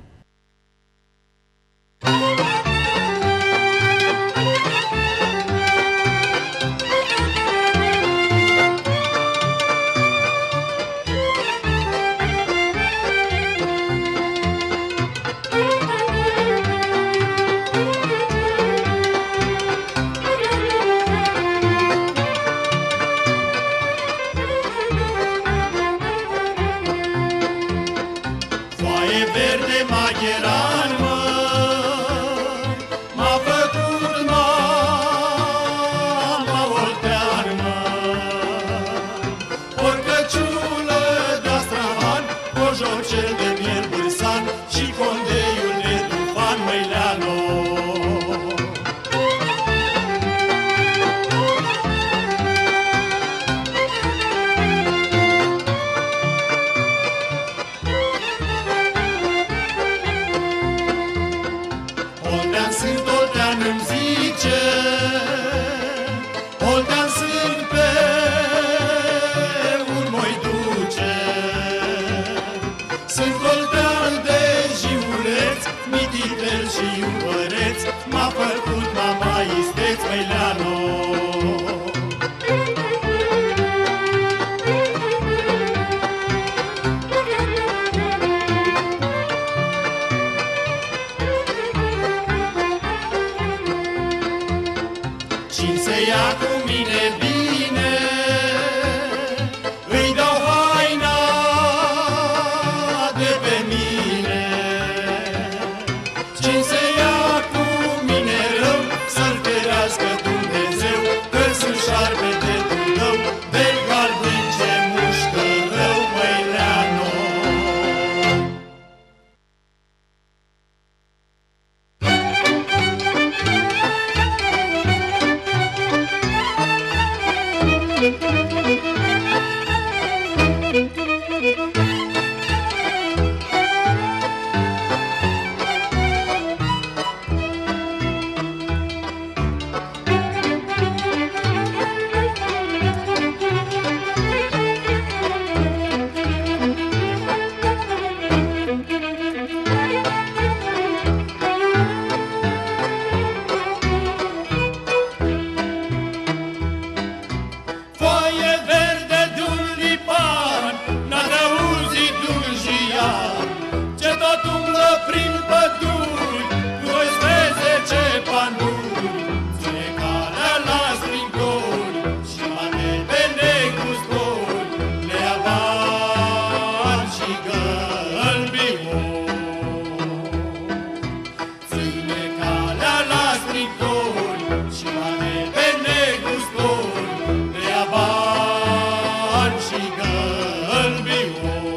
R: și gălbion.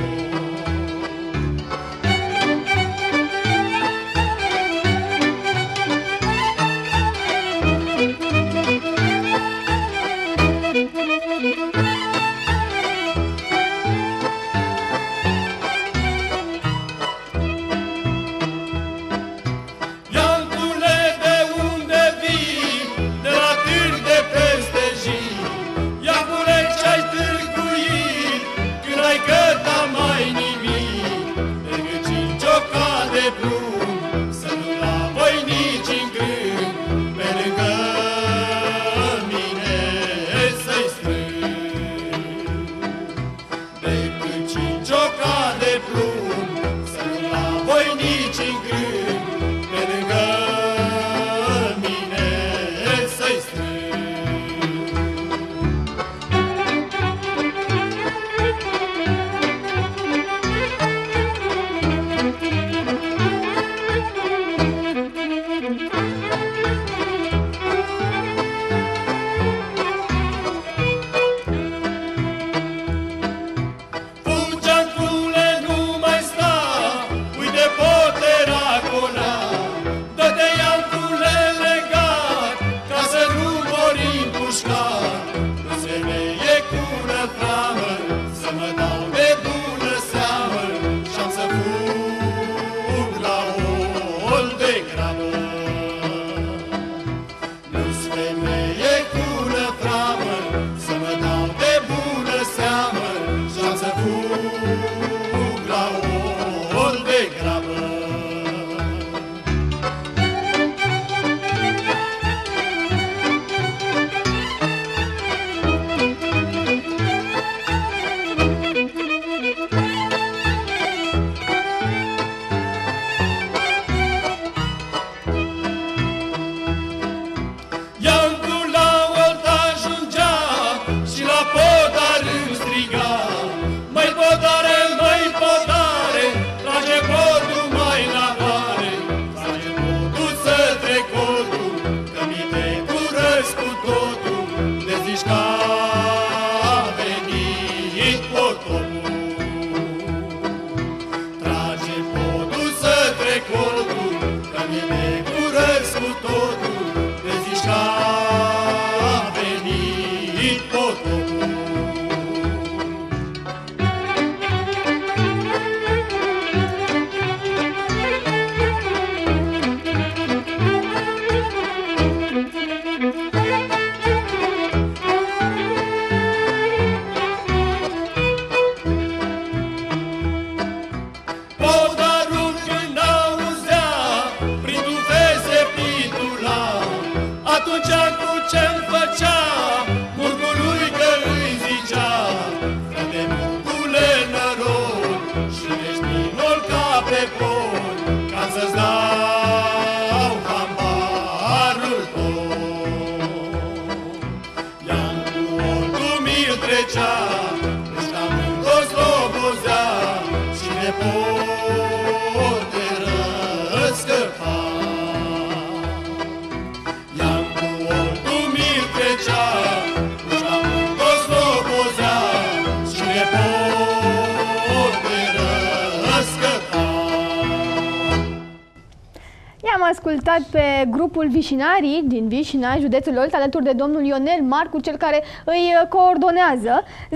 A: Ascultat pe grupul Vișinarii din Vișina, județul Olt, alături de domnul Ionel Marcu, cel care îi coordonează.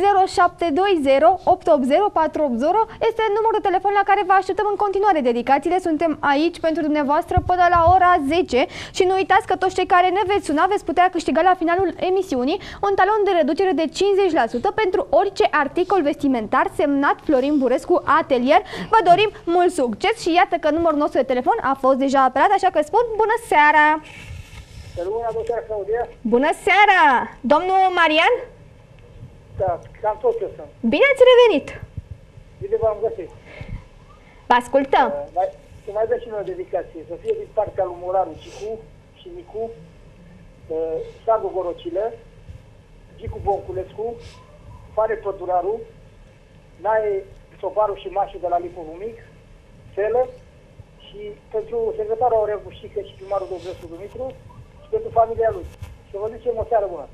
A: 0720 880 480 este numărul de telefon la care vă așteptăm în continuare dedicațiile. Suntem aici pentru dumneavoastră până la ora 10 și nu uitați că toți cei care ne veți suna veți putea câștiga la finalul emisiunii un talon de reducere de 50% pentru orice articol vestimentar semnat Florin Burescu Atelier. Vă dorim mult succes și iată că numărul nostru de telefon a fost deja apelat, așa că spun bună seara! Bună seara! Domnul Marian?
F: Da, cam tot ce sunt.
A: Bine ați revenit!
F: Bine v-am găsit!
A: Vă ascultăm!
F: Să mai dă și noi o dedicație, să fie din partea lui Moraru Cicu și Nicu, Sadu Gorocilă, Gicu Bonculescu, Fane Păduraru, Nae Sobaru și Mașu de la Lipu Mic, Felă, și pentru secretarul Aurea Bușică și primarul Dobrescu Dumitru și pentru familia lui. Să vă zicem o seară bună!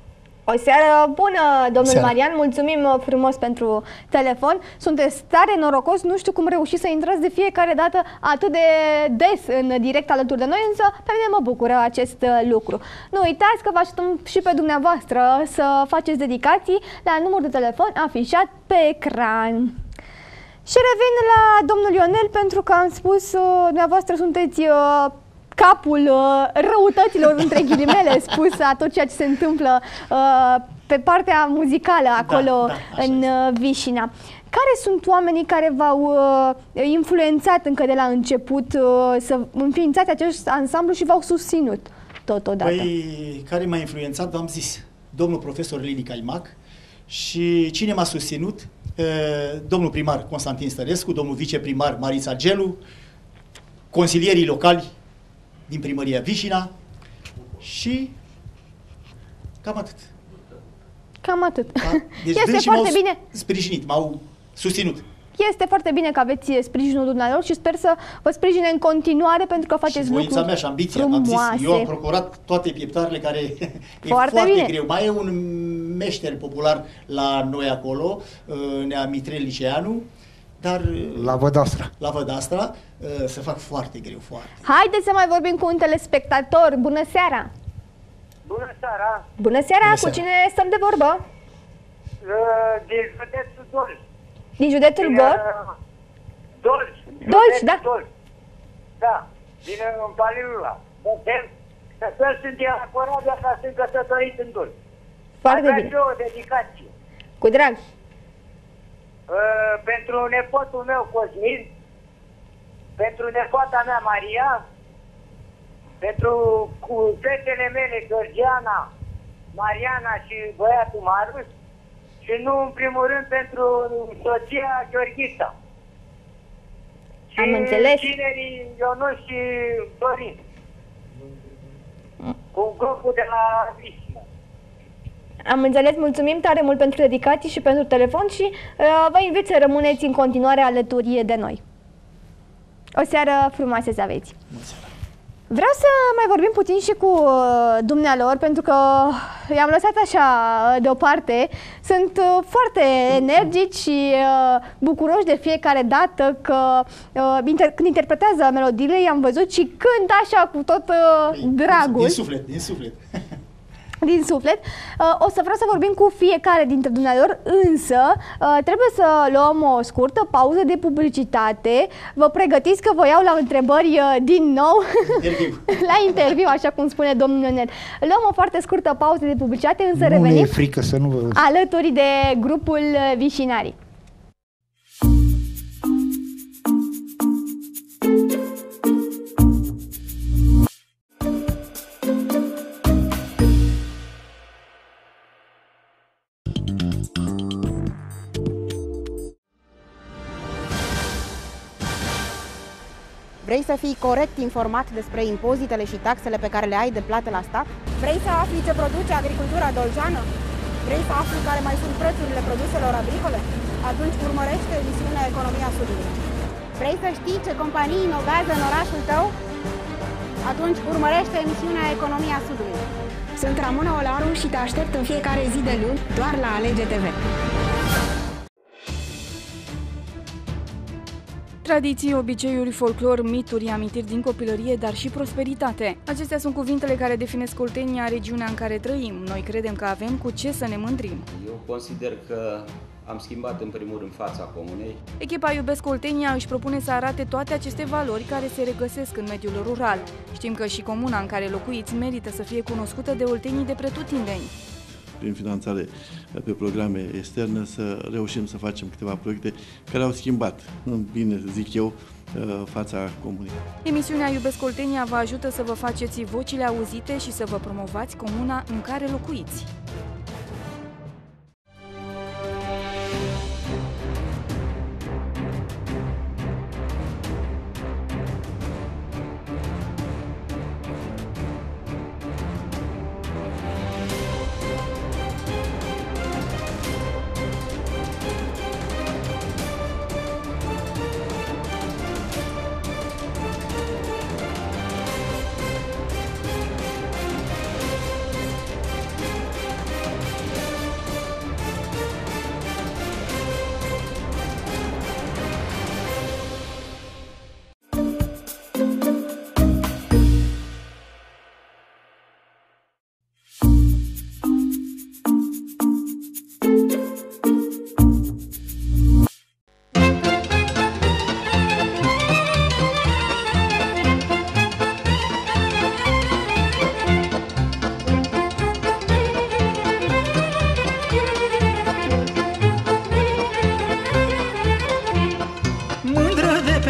A: O seară bună, domnul
B: Seara.
A: Marian, mulțumim frumos pentru telefon. Sunteți tare norocos, nu știu cum reușiți să intrați de fiecare dată atât de des în direct alături de noi, însă pe mine mă bucură acest lucru. Nu uitați că vă așteptăm și pe dumneavoastră să faceți dedicații la numărul de telefon afișat pe ecran. Și revin la domnul Ionel pentru că am spus, dumneavoastră sunteți capul răutăților, între ghilimele spus, a tot ceea ce se întâmplă pe partea muzicală acolo în Vișina. Care sunt oamenii care v-au influențat încă de la început să înființați acest ansamblu și v-au susținut totodată?
B: Păi, care m-a influențat, v-am zis, domnul profesor Lili Caimac. Și cine m-a susținut? Domnul primar Constantin Stărescu, domnul viceprimar Marița Gelu, consilierii locali din primăria Vișina și cam atât.
A: Cam atât.
B: Da? Deci
A: este foarte bine.
B: Sprijinit, m-au susținut.
A: Este foarte bine că aveți sprijinul dumneavoastră și sper să vă sprijine în continuare pentru că faceți lucruri frumoase.
B: Mea și ambiția, am zis, eu am procurat toate pieptarele care e foarte greu. Mai e un meșter popular la noi acolo, Nea Mitrel Liceanu, dar
H: la Vădastra.
B: La Vădastra se fac foarte greu, foarte.
A: Haideți să mai vorbim cu un telespectator. Bună seara!
S: Bună seara!
A: Bună seara! Cu cine stăm de vorbă?
S: Din județul Dolj.
A: Din județul Gorj?
S: Dolj,
A: da.
S: Da, din Palilula. Să sunt din Corabia, ca sunt căsătorit în Dolj.
A: Foarte bine.
S: Avea o dedicație.
A: Cu drag.
S: Pentru nepotul meu Cosmin, pentru nepoata mea Maria, pentru fetele mele Georgiana, Mariana și băiatul Marius, și nu în primul rând pentru soția Gheorghita.
A: Am înțeles.
S: Și tinerii Ionuș și Dorin. Cu grupul de la Vișina.
A: Am înțeles, mulțumim tare mult pentru dedicații și pentru telefon și vă invit să rămâneți în continuare alături de noi. O seară frumoasă să aveți! Vreau să mai vorbim puțin și cu dumnealor, pentru că i-am lăsat așa deoparte. Sunt foarte energici și bucuroși de fiecare dată că când interpretează melodiile, i-am văzut și cântă așa cu tot dragul.
B: Din suflet, din suflet.
A: Din suflet. O să vreau să vorbim cu fiecare dintre dumnealor, însă trebuie să luăm o scurtă pauză de publicitate. Vă pregătiți că vă iau la întrebări din nou, la interviu, așa cum spune domnul Ionel. Luăm o foarte scurtă pauză de publicitate, însă revenim
H: e frică să nu
A: alături de grupul Vișinarii.
J: Vrei să fii corect informat despre impozitele și taxele pe care le ai de plată la stat? Vrei să afli ce produce agricultura doljană? Vrei să afli care mai sunt prețurile produselor agricole? Atunci urmărește emisiunea Economia Sudului. Vrei să știi ce companii inovează în orașul tău? Atunci urmărește emisiunea Economia Sudului. Sunt Ramona Olaru și te aștept în fiecare zi de luni doar la Alege TV.
K: Tradiții, obiceiuri, folclor, mituri, amintiri din copilărie, dar și prosperitate. Acestea sunt cuvintele care definesc Oltenia, regiunea în care trăim. Noi credem că avem cu ce să ne mândrim.
L: Eu consider că am schimbat în primul rând fața comunei.
K: Echipa Iubesc Oltenia își propune să arate toate aceste valori care se regăsesc în mediul rural. Știm că și comuna în care locuiți merită să fie cunoscută de oltenii de pretutindeni.
M: Prin finanțare pe programe externe, să reușim să facem câteva proiecte care au schimbat, în bine zic eu, fața comunei.
K: Emisiunea Iubesc Oltenia vă ajută să vă faceți vocile auzite și să vă promovați comuna în care locuiți.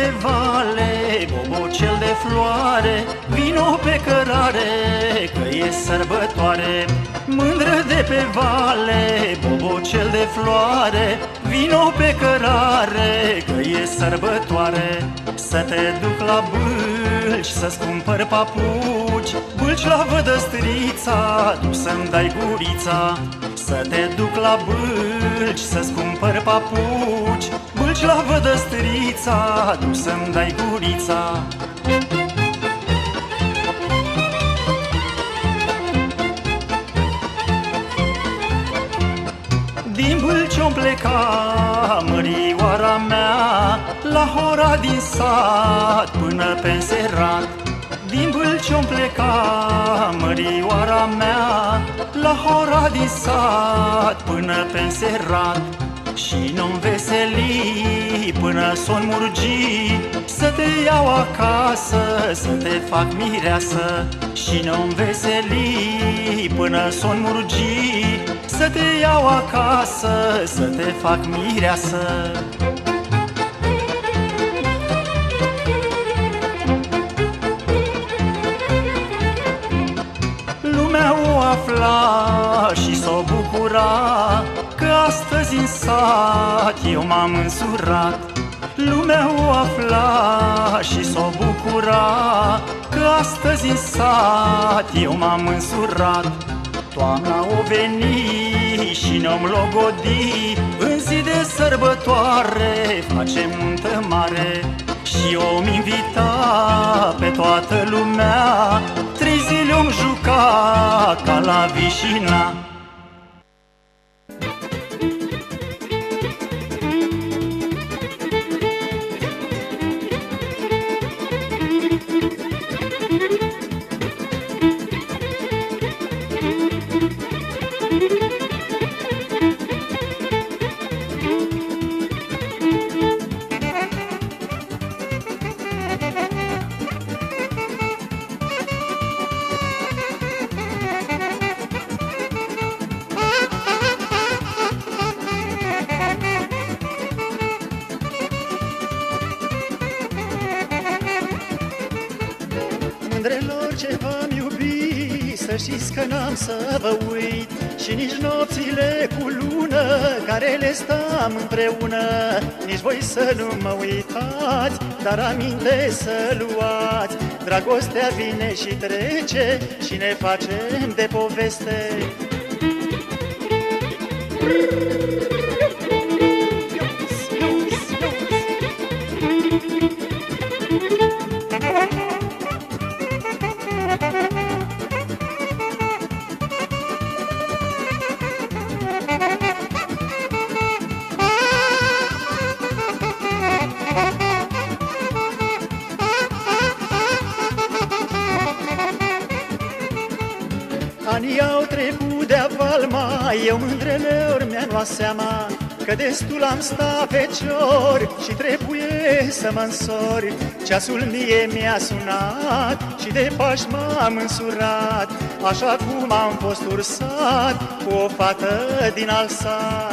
N: vale, bobocel de floare, vino pe cărare, că e sărbătoare. Mândră de pe vale, bobocel de floare, vino pe cărare, că e sărbătoare. Să te duc la Bâlci, să-ți cumpăr papuci, Bâlci la vădăstrița, tu să-mi dai gurița. Să te duc la Bâlci, să-ți cumpăr papuci, Bâlci la vădăstrița, tu să-mi dai gurița. Din Bâlci om pleca mărioara mea, la hora din sat până pe înserat. Din Bâlci om pleca mărioara mea, la hora din sat până pe înserat. Și nu-mi veseli până s-o înmurgi, să te iau acasă, să te fac mireasă. Și nu-mi veseli până s-o înmurgi, să te iau acasă, să te fac mireasă. Lumea o afla și s-o bucura, că astăzi în sat eu m-am însurat. Lumea o afla și s-o bucura, că astăzi în sat eu m-am însurat. Toamna o veni și ne-om logodi, în zi de sărbătoare facem nuntă mare. Și om invita pe toată lumea, 3 zile om juca ca la Vișina. Mândrelor ce v-am iubit, să știți că n-am să vă uit, și nici nopțile cu lună care le stam împreună. Nici voi să nu mă uitați, dar aminte să luați. Dragostea vine și trece și ne facem de poveste. Anii au trecut de-a valma, eu mândrele ori mi-am luat seama că destul am stat pe cior și trebuie să mă însori. Ceasul mie mi-a sunat și de pași m-am însurat, așa cum am fost ursat cu o fată din alt sat.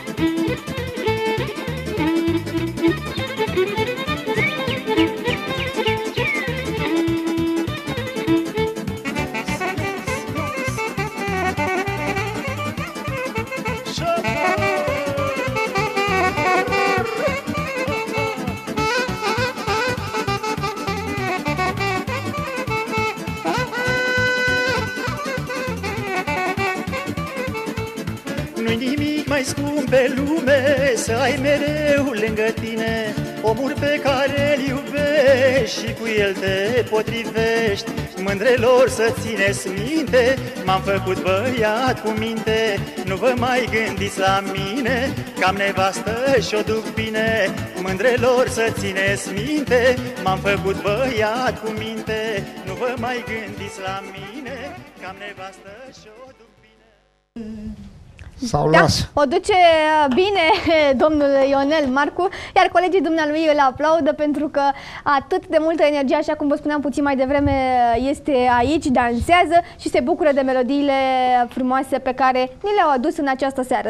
N: Nu-i nimic mai scump pe lume să ai mereu lângă tine omul pe care îl iubești și cu el te potrivești. Mândrelor să țineți minte, m-am făcut băiat cu minte. Nu vă mai gândiți la mine, că am nevastă și-o duc bine. Mândrelor să țineți minte, m-am făcut băiat cu minte. Nu vă mai gândiți la mine, că am nevastă și-o duc bine.
H: Sau
A: Da,
H: las.
A: o duce bine domnul Ionel Marcu, iar colegii dumnealui îl aplaudă pentru că atât de multă energie, așa cum vă spuneam puțin mai devreme, este aici, dansează și se bucură de melodiile frumoase pe care ni le-au adus în această seară. 0720880480.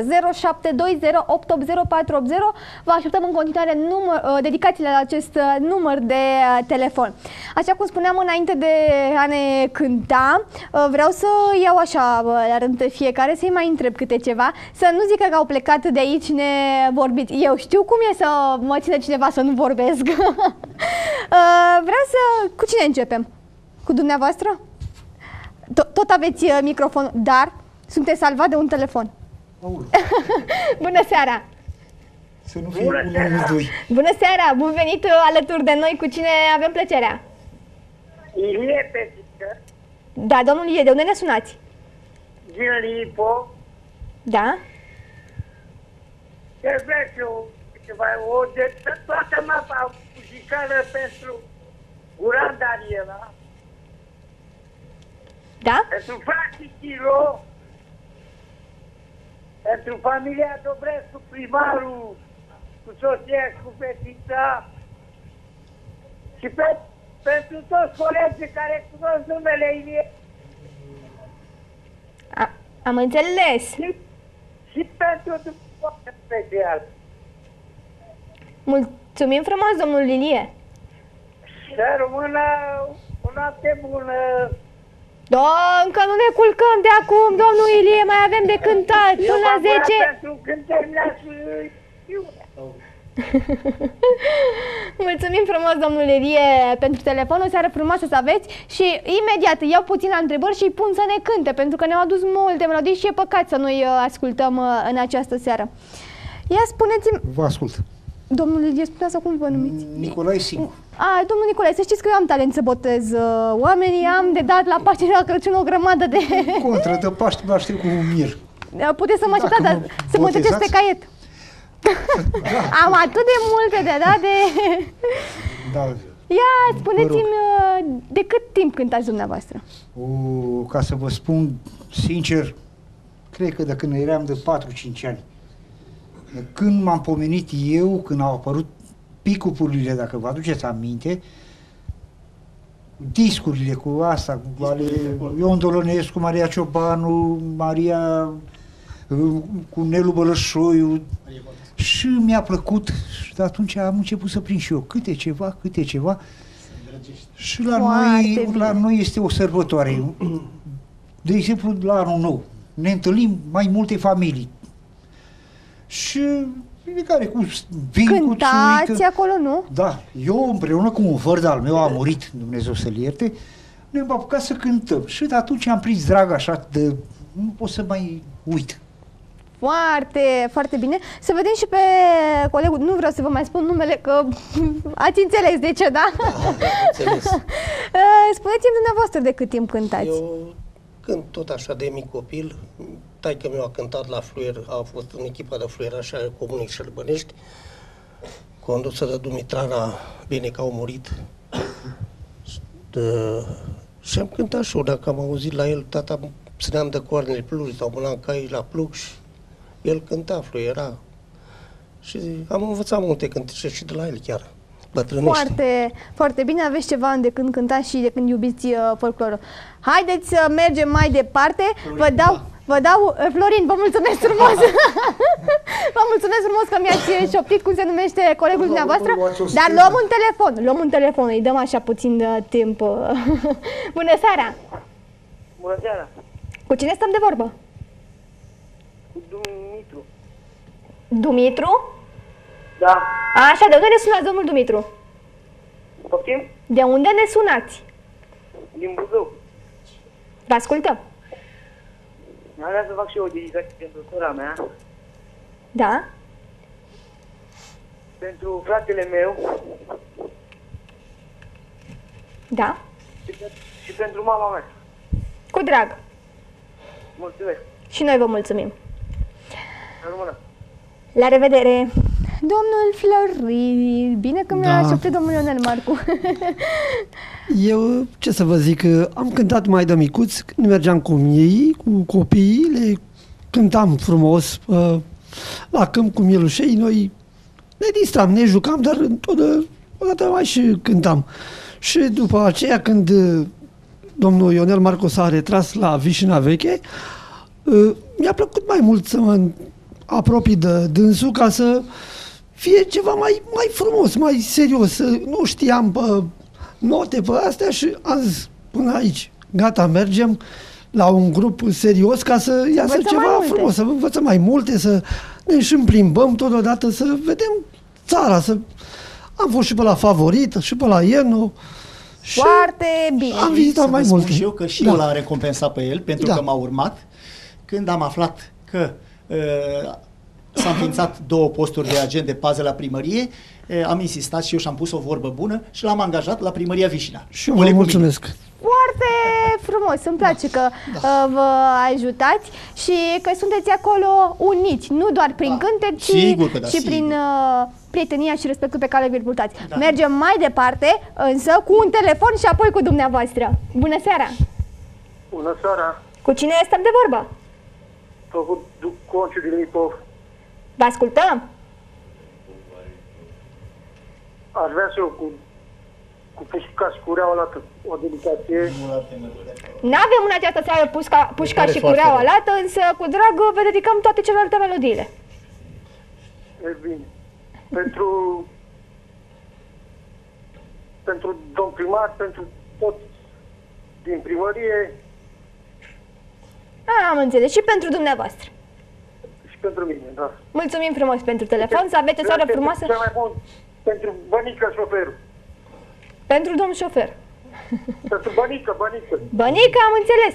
A: Vă așteptăm în continuare dedicațiile la acest număr de telefon. Așa cum spuneam înainte de a ne cânta, vreau să iau așa la rând pe fiecare, să-i mai întreb câte ceva, să nu zică că au plecat de aici nevorbiți. Eu știu cum e să mă ține cineva să nu vorbesc. Vreau să... Cu cine începem? Cu dumneavoastră? Tot aveți microfon, dar sunteți salvat de un telefon. Bună seara!
H: Să nu fie unul, doi.
A: Bună seara! Bun venit alături de noi. Cu cine avem plăcerea?
S: Ilie Petrică.
A: Da, domnul Ilie, de unde ne sunați?
S: Din Lipo.
A: Da?
S: Chiar vreau și eu ceva, toată mapa muzicală pentru Guran Daniela.
A: Da?
S: Pentru frații Chiro. Pentru familia Dobrescu, primarul, cu soția și cu fetița. Și pentru toți colegii care cunosc numele Ilie.
A: Am înțeles.
S: Și pentru dumneavoastră special.
A: Mulțumim frumos, domnul Ilie.
S: Să rămână o noapte bună.
A: Da, încă nu ne culcăm de acum, domnul Ilie, mai avem de cântat până la 10.
S: Pentru când terminați
A: Mulțumim frumos, domnule Ilie, pentru telefon, o seară frumoasă să aveți și imediat iau puțin la întrebări și îi pun să ne cânte, pentru că ne-au adus multe melodii și e păcat să nu-i ascultăm în această seară. Ia spuneți-mi...
H: Vă ascult.
A: Domnul Ilie, spunea sau cum vă numiți?
H: Nicolae Singur.
A: Domnul Nicolae, să știți că eu am talent să botez oamenii, am de dat la Paște și la Crăciun o grămadă de...
H: Contră de Paște vă aștept cu mir.
A: Puteți să mă așteptați, dar să mă treceți pe caiet. Am atât de multe de dat de...
H: Da.
A: Ia, spuneți-mi, de cât timp cântați dumneavoastră?
H: Ca să vă spun sincer, cred că de când eram de 4-5 ani. Când m-am pomenit eu, când au apărut picupurile, dacă vă aduceți aminte, discurile cu asta, cu ale Ion Dolănescu, Maria Ciobanu, Maria, cu Nelu Bălășoiu, și mi-a plăcut și de atunci am început să prind și eu câte ceva și la noi este o sărbătoare. De exemplu, la Anul Nou ne întâlnim mai multe familii și fiecare cu vin,
A: cântați acolo, nu?
H: Da, eu împreună cu un văr de-al meu, a murit, Dumnezeu să-l ierte, ne-am apucat să cântăm și de atunci am prins drag așa de... nu pot să mai uit.
A: Foarte, foarte bine. Să vedem și pe colegul, nu vreau să vă mai spun numele, că ați înțeles de ce, da?
I: Da, înțeles.
A: Spuneți-mi dumneavoastră de cât timp cântați.
I: Eu cânt tot așa de mic copil. Taică meu a cântat la Fluier, a fost în echipa de fluierași a Comunei Șerbănești, condusă de Dumitrana, bine că au murit. Și am cântat și eu, dacă am auzit la el, tata țineam de coarnele plugului sau mânam caii la plug și el cânta, fluiera. Și am învățat multe cântece și de la el chiar, bătrânește.
A: Foarte, foarte bine, aveți ceva de când cântați și de când iubiți folclorul. Haideți să mergem mai departe. Vă dau, Florin, vă mulțumesc frumos. Vă mulțumesc frumos că mi-ați șoptit cum se numește colegul dumneavoastră. Dar luăm un telefon, îi dăm așa puțin timp. Bună seara!
S: Bună seara!
A: Cu cine stăm de vorbă?
S: Cu Dumitru.
A: Dumitru?
S: Da.
A: Așa, de unde ne sunați, domnul Dumitru?
S: Poftim?
A: De unde ne sunați?
S: Din Buzău.
A: Vă ascultăm.
S: Am vrea să fac și eu o dedicație pentru sora mea.
A: Da?
S: Pentru fratele meu.
A: Da?
S: Și pentru mama mea.
A: Cu drag.
S: Mulțumesc.
A: Și noi vă mulțumim.
S: Rămână.
A: La revedere! Domnul Florin, bine că mi-a șoptit domnul Ionel Marcu.
G: Eu, ce să vă zic, am cântat mai de micuț, când mergeam cu ei, cu copiii, le cântam frumos la câmp cu mielușei, noi ne distram, ne jucam, dar odată mai și cântam. Și după aceea, când domnul Ionel Marco s-a retras la Vișina Veche, mi-a plăcut mai mult să mă apropii de dânsul ca să fie ceva mai frumos, mai serios. Nu știam pe note pe astea și am zis până aici, gata, mergem la un grup serios ca să iasă ceva frumos, să învățăm mai multe, să ne și plimbăm totodată, să vedem țara. Am fost și pe la Favorit, și pe la Ierno.
A: Foarte bine.
G: Am vizitat mai multe.
B: Și eu că și eu l-am recompensat pe el, pentru că m-a urmat. Când am aflat că s-au înființat 2 posturi de agent de pază la primărie, am insistat și eu și am pus o vorbă bună și l-am angajat la primăria Vișina.
G: Și eu vă mulțumesc.
A: Foarte frumos, îmi place că vă ajutați și că sunteți acolo uniți, nu doar prin cântec, ci și prin prietenia și respectul pe care vi-l purtați. Mergem mai departe, însă cu un telefon și apoi cu dumneavoastră. Bună seara!
T: Bună seara!
A: Cu cine stăm de vorbă?
T: Cu Conciu din Lipov.
A: Vă ascultăm!
T: Aș vrea și eu cu pușca și cureaua lată, o dedicație.
A: N-avem în această seară pușca și cureaua lată, însă cu drag vă dedicăm toate celelalte melodiile.
T: E bine. Pentru domn primar, pentru toți din primărie.
A: Am înțeles. Și pentru dumneavoastră.
T: Și pentru mine, da.
A: Mulțumim frumos pentru telefon, să aveți o seară frumoasă.
T: Cel mai bun pentru Bănică, șoferul.
A: Pentru domn șofer.
T: Pentru Bănică.
A: Bănică, am înțeles.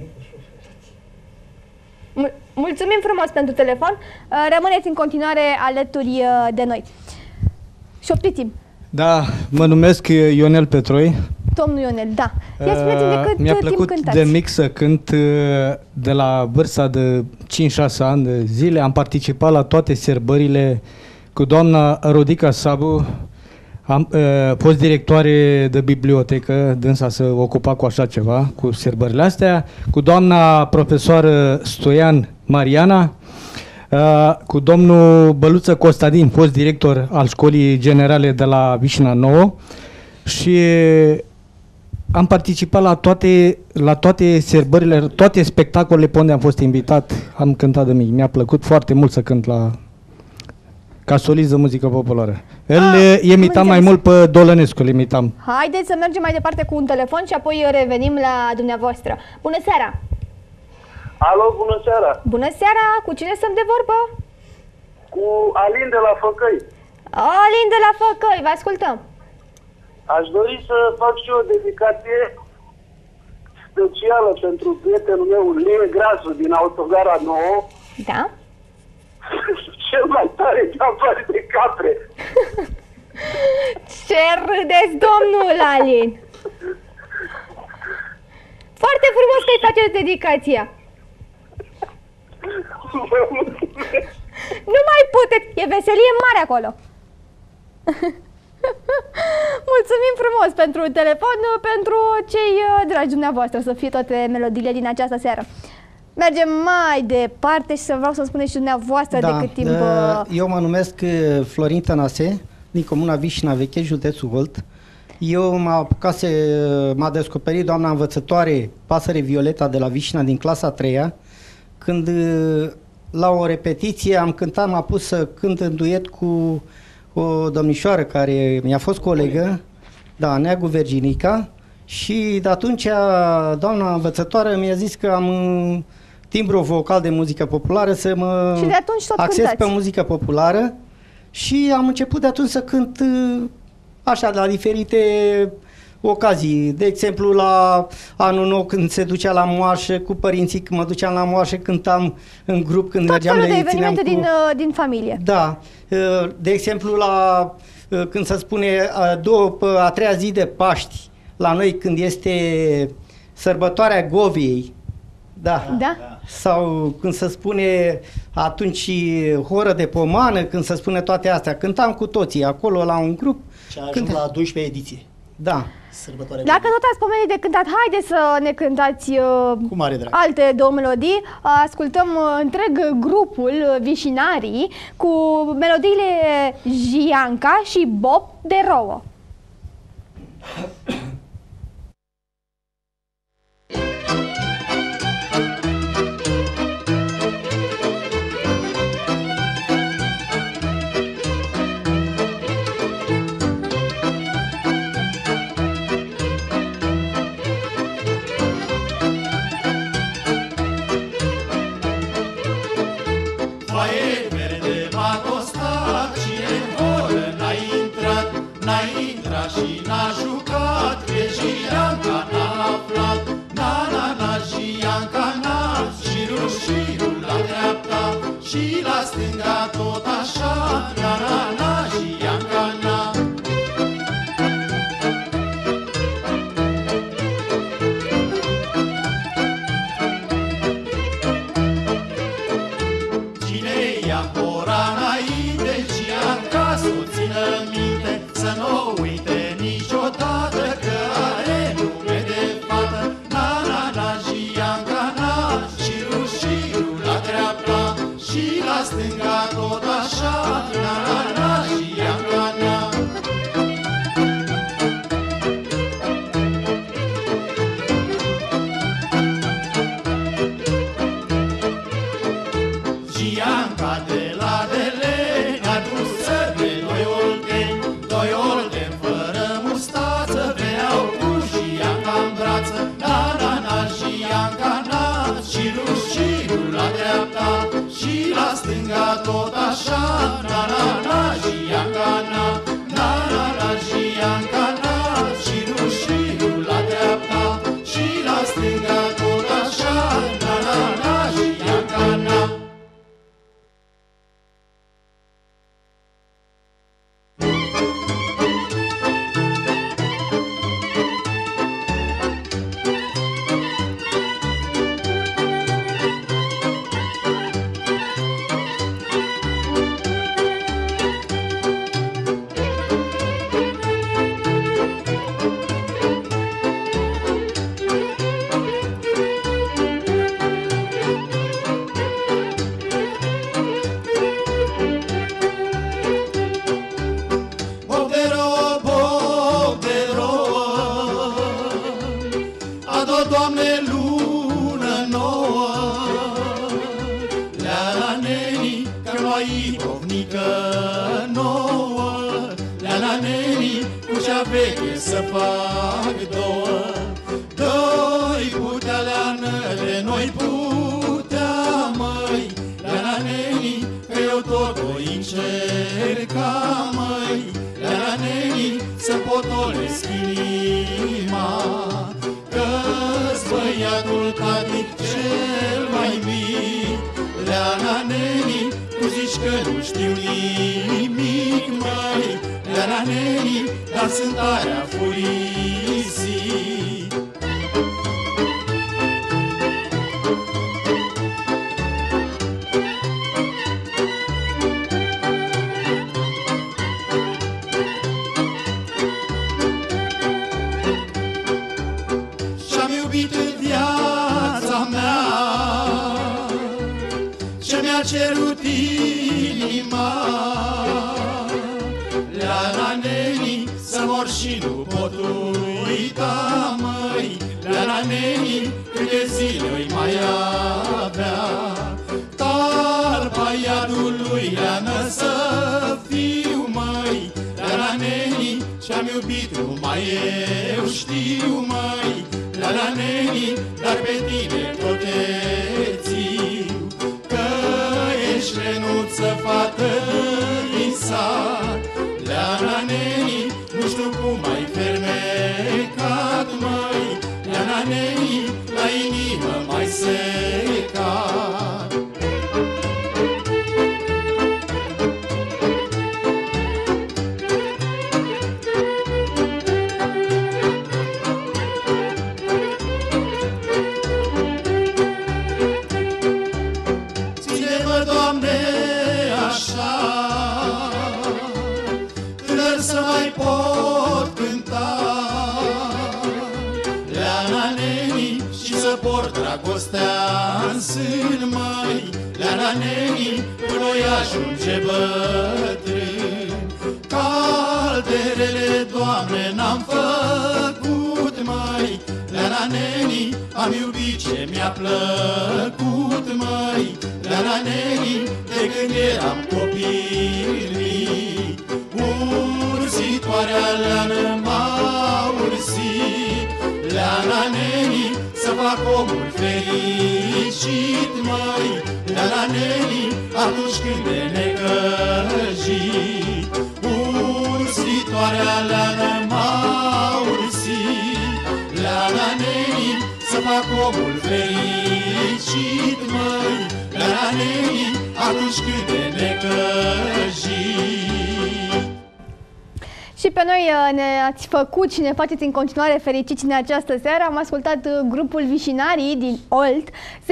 A: Mulțumim frumos pentru telefon. Rămâneți în continuare alături de noi. Șoptiți-mi.
E: Da, mă numesc Ionel Petroi.
A: Domnul Ionel, da. Ia spuneți-mi de cât
E: mi-a
A: timp
E: plăcut
A: cântați?
E: de mic să cânt de la vârsta de 5-6 ani de zile. Am participat la toate sărbările cu doamna Rodica Sabu. Am fost directoare de bibliotecă, dânsa se ocupa cu așa ceva, cu sărbările astea, cu doamna profesoară Stoian Mariana, cu domnul Băluță Costadin, fost director al școlii generale de la Vișina Nouă, și am participat la toate sărbările, toate spectacolele pe unde am fost invitat, am cântat de mic. Mi-a plăcut foarte mult să cânt ca solist de muzică populară. Îl imitam mai mult pe Dolănescu, îl imitam.
A: Haideți să mergem mai departe cu un telefon și apoi revenim la dumneavoastră. Bună seara!
T: Alo, bună seara!
A: Bună seara! Cu cine stăm de vorbă?
T: Cu Alin de la Făcăi.
A: Alin de la Făcăi, vă ascultăm!
T: Aș dori să fac și o dedicație specială pentru prietenul meu, Lie Grasu, din Autogara Nouă.
A: Da?
T: Cel mai tare campar de capre.
A: Ce râdeți, domnul Alin! Foarte frumos că îi faceți dedicația. Nu mai puteți, e veselie mare acolo. Mulțumim frumos pentru telefon, pentru cei dragi dumneavoastră, să fie toate melodiile din această seară. Mergem mai departe și să vreau să-mi spuneți și dumneavoastră de cât timp...
D: Eu mă numesc Florin Tănase, din comuna Vișina Veche, județul Olt. Eu m-a descoperit doamna învățătoare Pasăre Violeta de la Vișina din clasa 3-a, când la o repetiție am cântat, m-a pus să cânt în duet cu o domnișoară care mi-a fost colegă, da, Neagu Virginica, și de atunci doamna învățătoare mi-a zis că am timbru vocal de muzică populară, să mă acces pe muzică populară, și am început de atunci să cânt așa la diferite ocazii. De exemplu, la anul nou, când se ducea la moașă cu părinții, când mă duceam la moașă, cântam în grup, când mergeam,
A: de evenimente din familie.
D: Da. De exemplu, când se spune a treia zi de Paști, la noi când este sărbătoarea Goviei, da. Sau când se spune atunci horă de pomană, când se spune toate astea, cântam cu toții acolo la un grup.
B: Și a ajuns la 12 ediție.
D: Da.
A: Dacă tot ați pomenit de cântat, haideți să ne cântați
B: cu mare drag
A: alte două melodii. Ascultăm întreg grupul Vișinarii cu melodiile Gianca și Bob de Rouă.
R: Și n-a jucat, pe Gianca n-a aflat. Na-na-na, Gianca n-a, șirul la dreapta și la stânga tot așa. Na-na-na, Gianca n-a. Cine ia hora înainte, Gianca s-o țină minte, să nu uite niciodată că are nume de fată. Na-na-na, Gianca n-a, șirul la dreapta și la stânga tot așa. Na-na-na, Gianca n-a. Gianca de la Dele ne-a dus de doi olteni fără mustață, veneau cu Gianca în brață. Na-na-na, Gianca n-a, șirul la dreapta și la stânga tot așa. Na-na-na, Gianca n-a, na-na-na, Gianca n-a, șirul la dreapta și la stânga tot așa. Na-na-na, Gianca n-a. Doamne, lună nouă, la neni, că mai povnică nouă, la neni, cu cea veche să fac două. Doi putea leană de noi putea, măi, la neni, că eu tot o încerca, măi, la neni, să potolesc inima. Că-s băiatul tatic cel mai mic. Leana neni, tu zici că nu știu nimic, măi. Leana neni, dar sunt tarea furisii. Cerut inima, la neni, să mor și nu pot uita, măi, la neni, câte zile îi mai avea. Talpa iadului leană să fiu, măi, la neni, ce-am iubit numai eu știu, măi, la neni, dar pe tine protecții. Ești renuță, fată din sat, Leana neni, nu știu cum ai fermecat, măi, Leana neni, la inimă mai secat. Să mai pot dragostea în sân, măi, la nenii, până noi ajunge bătrân. Calderele, Doamne, n-am făcut, măi, la nenii, am iubit ce mi-a plăcut, măi, la nenii, de când eram copil mic. Ursitoarea leană m-a ursit, leana nenii, să fac omul fericit, măi, leana nenii, atunci când e necăjit. Ursitoarea leană m-a ursit, leana nenii, să fac omul fericit, măi, leana nenii, atunci când e necăjit.
A: Și pe noi ne-ați făcut și ne faceți în continuare fericiți în această seară. Am ascultat grupul Vișinarii din Olt.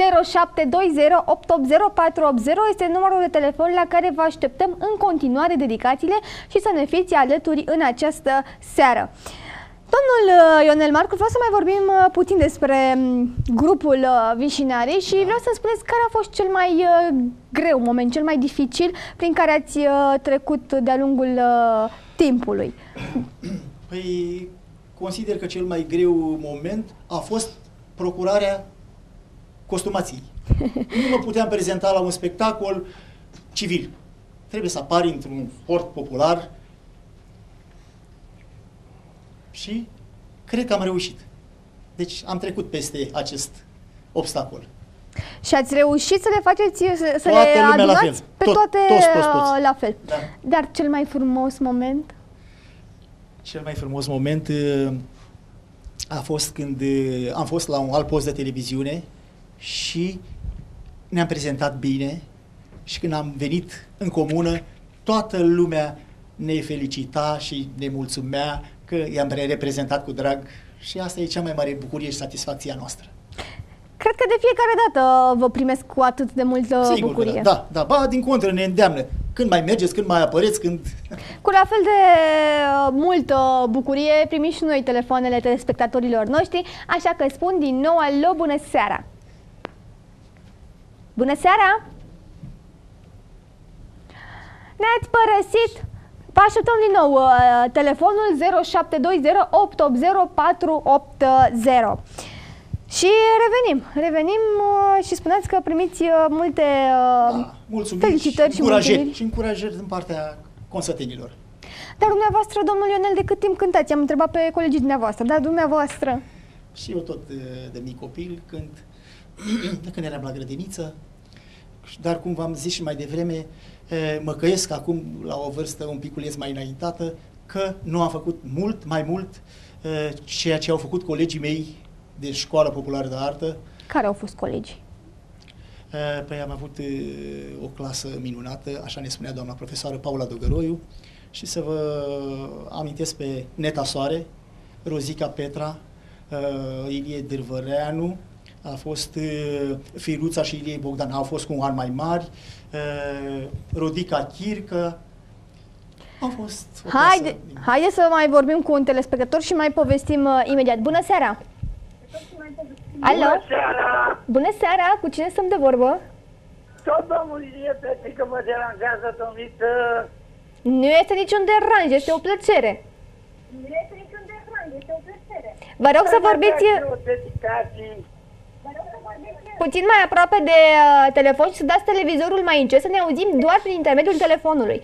A: 0720880480 este numărul de telefon la care vă așteptăm în continuare dedicațiile și să ne fiți alături în această seară. Domnul Ionel Marcu, vreau să mai vorbim puțin despre grupul Vișinarii și vreau să-mi spuneți care a fost cel mai greu moment, cel mai dificil prin care ați trecut de-a lungul timpului.
B: Păi, consider că cel mai greu moment a fost procurarea costumației. Nu mă puteam prezenta la un spectacol civil. Trebuie să apari într-un sport popular și cred că am reușit. Deci am trecut peste acest obstacol.
A: Și ați reușit să le faceți, să
B: toată
A: le adunați
B: fel.
A: pe toate
B: toți.
A: la fel.
B: Da.
A: Dar cel mai frumos moment?
B: Cel mai frumos moment a fost când am fost la un alt post de televiziune și ne-am prezentat bine și când am venit în comună, toată lumea ne felicita și ne mulțumea că i-am reprezentat cu drag și asta e cea mai mare bucurie și satisfacția noastră.
A: Cred că de fiecare dată vă primesc cu atât de multă bucurie.
B: Da, ba, din contră ne îndeamnă. Când mai mergeți, când mai apăreți, când...
A: Cu la fel de multă bucurie primim și noi telefoanele telespectatorilor noștri, așa că spun din nou alo, bună seara! Bună seara! Ne-ați părăsit? Vă așteptăm din nou telefonul 0720880480. Și revenim și spuneți că primiți multe felicitări și mulțumiri.
B: Și încurajări din partea consătenilor.
A: Dar dumneavoastră, domnul Ionel, de cât timp cântați? Am întrebat pe colegii dumneavoastră, dar dumneavoastră?
B: Și eu tot de mic copil cânt, de când eram la grădiniță, dar cum v-am zis și mai devreme, mă căiesc acum la o vârstă un piculeț mai înaintată că nu am făcut mai mult ceea ce au făcut colegii mei de școală populară de artă.
A: Care au fost colegii?
B: Păi am avut o clasă minunată, așa ne spunea doamna profesoară Paula Dogăroiu, și să vă amintesc pe Neta Soare, Rozica Petra, Ilie Dârvăreanu, a fost Firuța și Ilie Bogdan, au fost cu un an mai mari, Rodica Chircă, au fost o clasă.
A: Haide să mai vorbim cu un telespectator și mai povestim imediat. Bună seara! Alo?
F: Bună seara!
A: Bună seara! Cu cine stăm de vorbă?
F: Tot domnul Ilie Petre, că mă deranjează, domniță.
A: Nu este niciun deranj, este o plăcere.
F: Nu este niciun deranj, este o plăcere.
A: Vă rog să vorbiți puțin mai aproape de telefon și să dați televizorul mai încet, să ne auzim doar prin intermediul telefonului.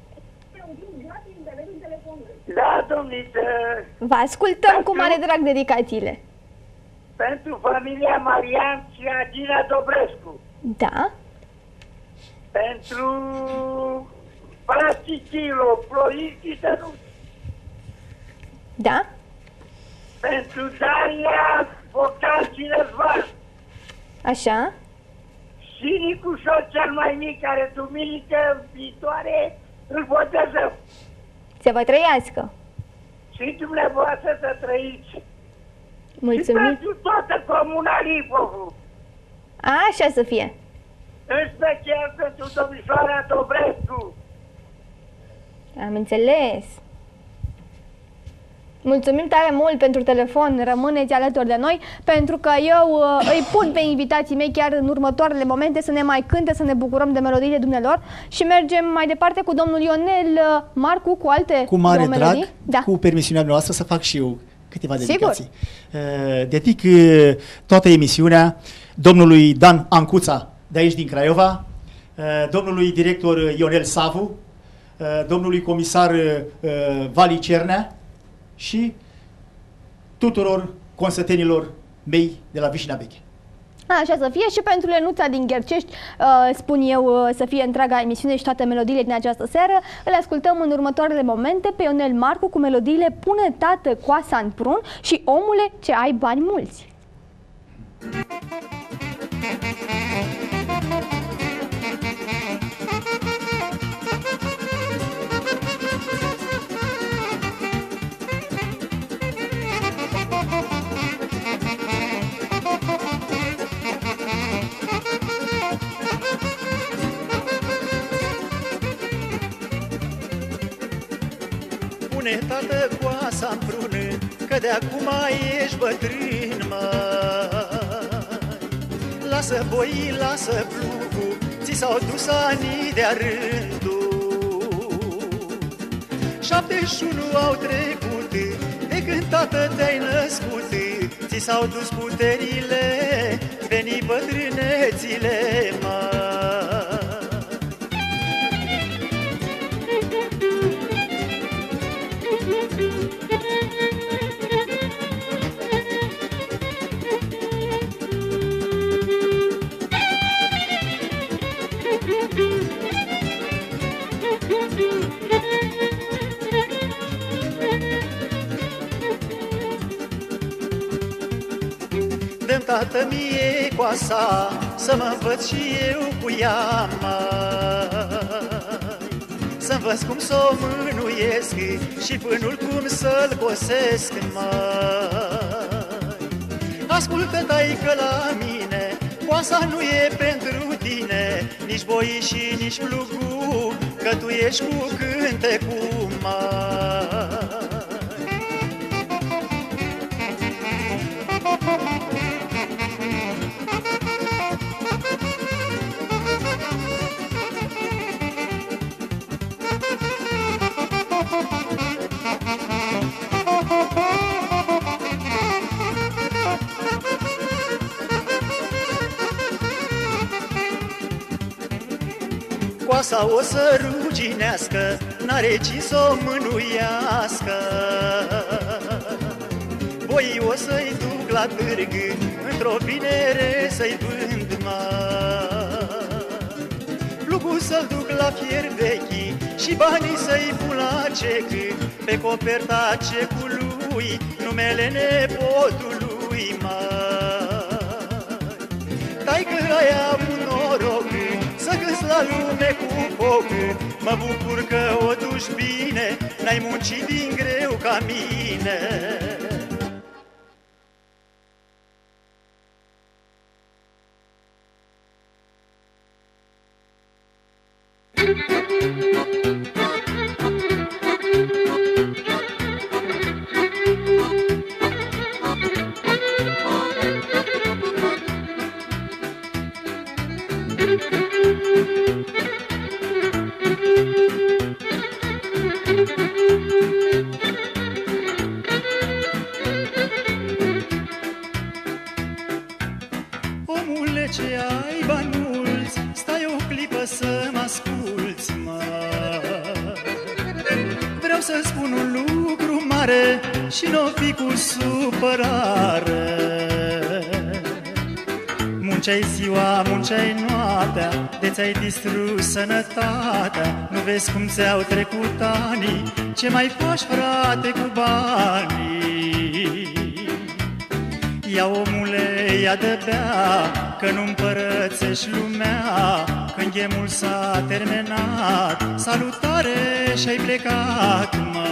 F: Da, domniță.
A: Vă ascultăm cu mare drag dedicațiile.
F: Pentru familia Marian și Agina Dobrescu.
A: Da.
F: Pentru frații Chilo, Florin și Dănuț.
A: Da.
F: Pentru Daria, Bogdan și Răzvan.
A: Așa.
F: Și Nicușor cel mai mic, care duminică viitoare îl botezăm.
A: Se vă trăiască.
F: Și dumneavoastră să trăiți.
A: Mulțumim.
F: Și pentru toată comuna Lipovu.
A: Așa să fie.
F: În special pentru domnișoara Dobrescu.
A: Am înțeles. Mulțumim tare mult pentru telefon, rămâneți alături de noi, pentru că eu îi pun pe invitații mei chiar în următoarele momente să ne mai cânte, să ne bucurăm de melodiile dumnealor și mergem mai departe cu domnul Ionel Marcu cu alte
B: cu mare drag,
A: melodii. Da.
B: Cu permisiunea noastră să fac și eu câteva dedicații. Dedic toată emisiunea domnului Dan Ancuța de aici din Craiova, domnului director Ionel Savu, domnului comisar Vali Cernea și tuturor consătenilor mei de la Vișina Veche.
A: Așa să fie și pentru Lenuța din Ghercești, spun eu, să fie întreaga emisiune și toate melodiile din această seară. Îl ascultăm în următoarele momente pe Ionel Marcu cu melodiile Pune tată coasa în prun și Omule ce ai bani mulți.
N: Pune tată coasa-n prună, că de acum ești bătrân, măi. Lasă boii, lasă plugul, ți s-au dus anii de-a rândul. 71 au trecut, de când tată te-ai născut, ți s-au dus puterile, veni bătrânețile, măi. Dă-mi tată mie coasa, să mă învăț și eu cu ea, măi. Să învăț cum s-o mânuiesc și pânul cum să-l cosesc, măi. Ascultă, taică, la mine, coasa nu e pentru tine, nici boii și nici plugul, că tu ești cu cântecul, măi. Coasa o să ruginească, n-are cine s-o mânuiască. Boii o să-i duc la târg, într-o vinere să-i vând, măi. Plugul să-l duc la fier vechi și banii să-i pun la cec, pe coperta cecului numele nepotului, măi. Taică aia un noroc, să gâți la lume cu foc, mă bucur că o duci bine, n-ai muncit din greu ca mine. Omule ce ai bani mulți, stai o clipă să mă asculți, mă. Vreau să spun un lucru mare și n-o fi cu supărare. Munceai ziua, munceai noaptea, de ți-ai distrus sănătatea. Nu vezi cum ți-au trecut anii, ce mai faci, frate, cu banii? Ia, omule, ia de bea, că nu împărățești lumea. Când ghemul s-a terminat, salutare și-ai plecat, mă.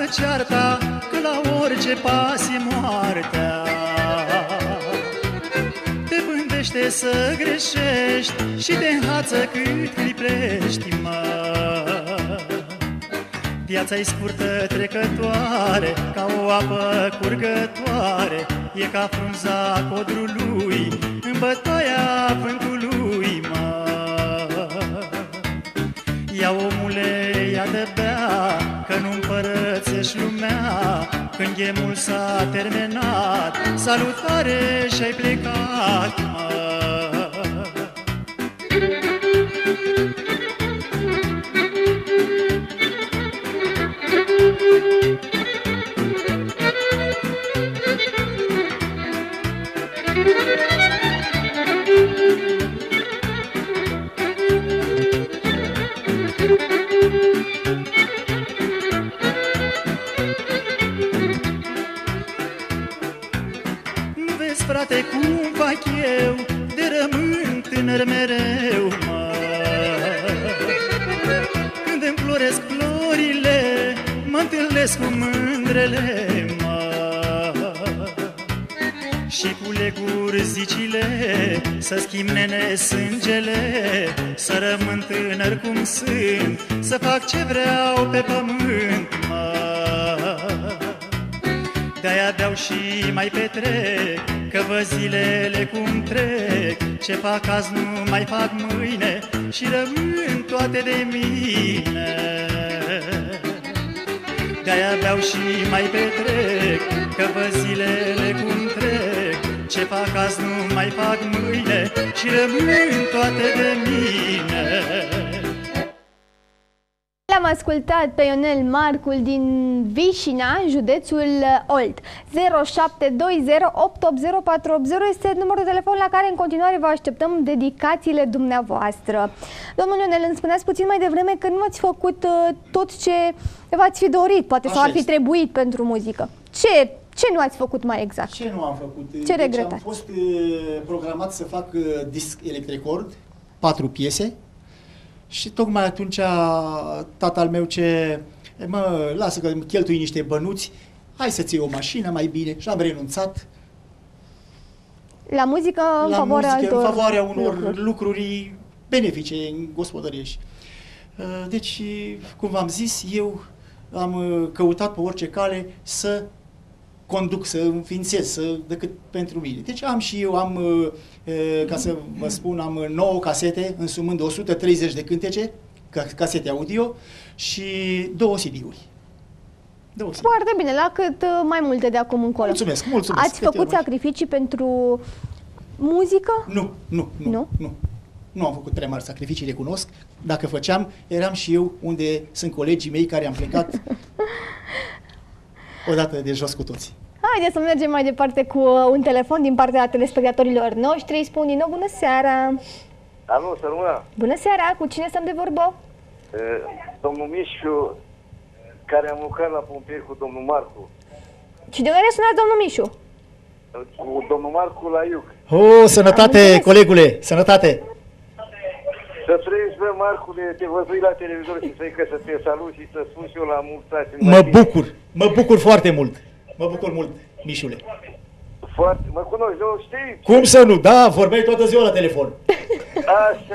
N: cearta, că la orice pas e moartea. Te pândește să greșești și te înhață cât clipești, mă. Viața-i scurtă trecătoare, ca o apă curgătoare, e ca frunza codrului în bătaia vântului, mă. Ia, omule, ia de bea, că nu împărățești lumea, când ghemul s-a terminat, salutare și-ai plecat, mă. Nu vezi, frate, cum fac eu de rămân tânăr mereu, mă. Când îmi floresc florile, mă întâlnesc cu mândrele, mă. Și cu leguri zicile, să schimb nene sângele, să rămân tânăr cum sunt, să fac ce vreau pe pământ, mă. De-aia beau și mai petrec, că văd zilele cum trec, ce fac azi nu mai fac mâine și rămân toate de mine. De-aia beau și mai petrec, că văd zilele cum trec, ce fac azi nu mai fac mâine și rămân toate de mine.
A: L-am ascultat pe Ionel Marcul din Vișina, județul Olt. 0720880480 este numărul de telefon la care în continuare vă așteptăm dedicațiile dumneavoastră. Domnul Ionel, îmi spuneați puțin mai devreme că nu ați făcut tot ce v-ați fi dorit, poate sau ar fi trebuit pentru muzică. Ce nu ați făcut mai exact?
B: Ce nu am făcut?
A: Ce regretați?
B: Am fost programat să fac disc electrecord, 4 piese. Și tocmai atunci tatăl meu mă, lasă că cheltui niște bănuți, hai să-ți iei o mașină mai bine, și am renunțat.
A: La muzică în favoarea altor
B: în favoarea unor lucruri benefice în gospodărie. Deci, cum v-am zis, eu am căutat pe orice cale să conduc, să înființez, decât pentru mine. Deci am, ca să vă spun, am 9 casete, însumând 130 de cântece, casete audio și 2 CD-uri.
A: Foarte bine, la cât mai multe de acum încolo.
B: Mulțumesc.
A: Ați făcut sacrificii pentru muzică?
B: Nu. Nu am făcut prea mari sacrificii, recunosc. Dacă făceam, eram și eu unde sunt colegii mei care am plecat odată de jos cu toții.
A: Haideți să mergem mai departe cu un telefon din partea telespectatorilor noștri. Spun din nou bună seara!
U: Alo, să rămână!
A: Bună seara! Cu cine stăm de vorbă?
U: Domnul Mișu, care am lucrat la pompieri cu domnul Marcu.
A: Și de unde sunați, domnul Mișu?
U: Cu domnul Marcu la Iuc.
B: Sănătate, colegule! Sănătate!
U: Să trăiești, bă, Marcule, te văzui la televizor și să te salut și să spun și eu la mulți ani.
B: Mă bucur foarte mult. Mă bucur mult, Mișule.
U: Foarte, mă cunoști, nu știi?
B: Cum să nu? Da, vorbeai toată ziua la telefon.
U: Așa,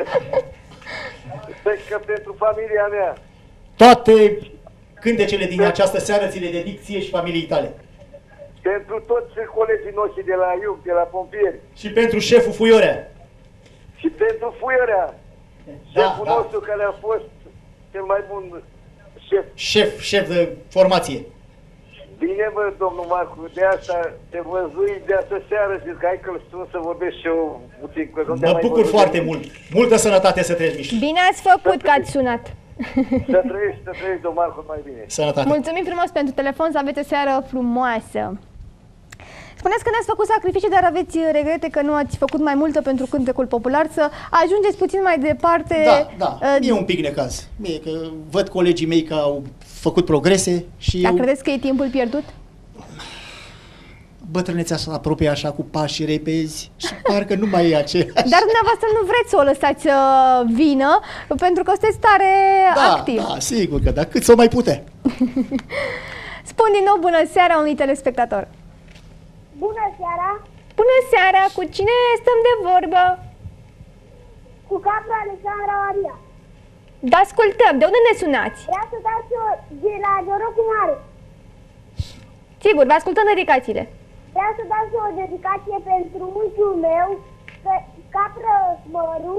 U: deci că pentru familia mea.
B: Toate cântecele din această seară ți le dedic ție și familiei tale.
U: Pentru toți colegii noștri de la Iuc, de la pompieri.
B: Și pentru șeful Fuiorea.
U: Și pentru Fuiorea. Șeful nostru care a fost cel mai bun
B: șef de formație.
U: Bine, bă, domnul Marcu, de asta te văzui de astă seară și zic, hai că-l sun să vorbesc și eu puțin.
B: Mă bucur foarte mult. Multă sănătate să trăiești, Mișu.
A: Bine ați făcut că ați sunat.
U: Să trăiești, domnul Marcu, mai bine.
B: Sănătate.
A: Mulțumim frumos pentru telefon, să aveți o seară frumoasă. Spuneți că ne-ați făcut sacrificii, dar aveți regrete că nu ați făcut mai multă pentru cântecul popular, să ajungeți puțin mai departe.
B: Da, e un pic necaz. Mie că văd colegii mei că au făcut progrese și
A: Dar credeți că e timpul pierdut?
B: bătrânețea se apropie așa cu pași repezi și parcă nu mai e aceeași.
A: Dar dumneavoastră nu vreți să o lăsați să vină, pentru că sunteți tare activ.
B: Da, sigur că da, cât să o mai putea.
A: Spun din nou bună seara unui telespectator.
P: Bună seara!
A: Bună seara! Cu cine stăm de vorbă?
P: Cu capra Alexandra Maria.
A: Da, ascultăm. De unde ne sunați?
P: Vreau să dați de la Norocul Mare.
A: Sigur, vă ascultăm dedicațiile.
P: Vreau să dați o dedicație pentru unchiul meu, Capră Măru.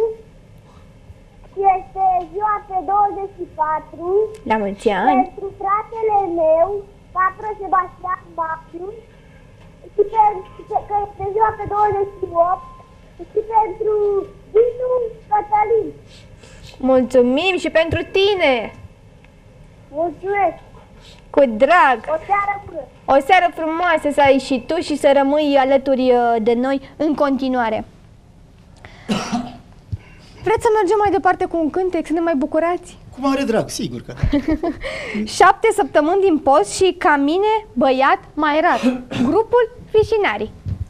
P: Este ziua pe 24.
A: La mulți ani.
P: Pentru fratele meu, Capră Sebastian Maciu. Și că este ziua pe 28. Și pentru Dinu Cătălin.
A: Mulțumim și pentru tine.
P: Mulțumesc.
A: Cu drag.
P: O seară bună.
A: O seară frumoasă să ai și tu și să rămâi alături de noi în continuare. Vreți să mergem mai departe cu un cântec, să ne mai bucurați?
B: Cu mare drag, sigur că da.
A: 7 săptămâni din post și ca mine, băiat mai rar. Grupul Vișinarii.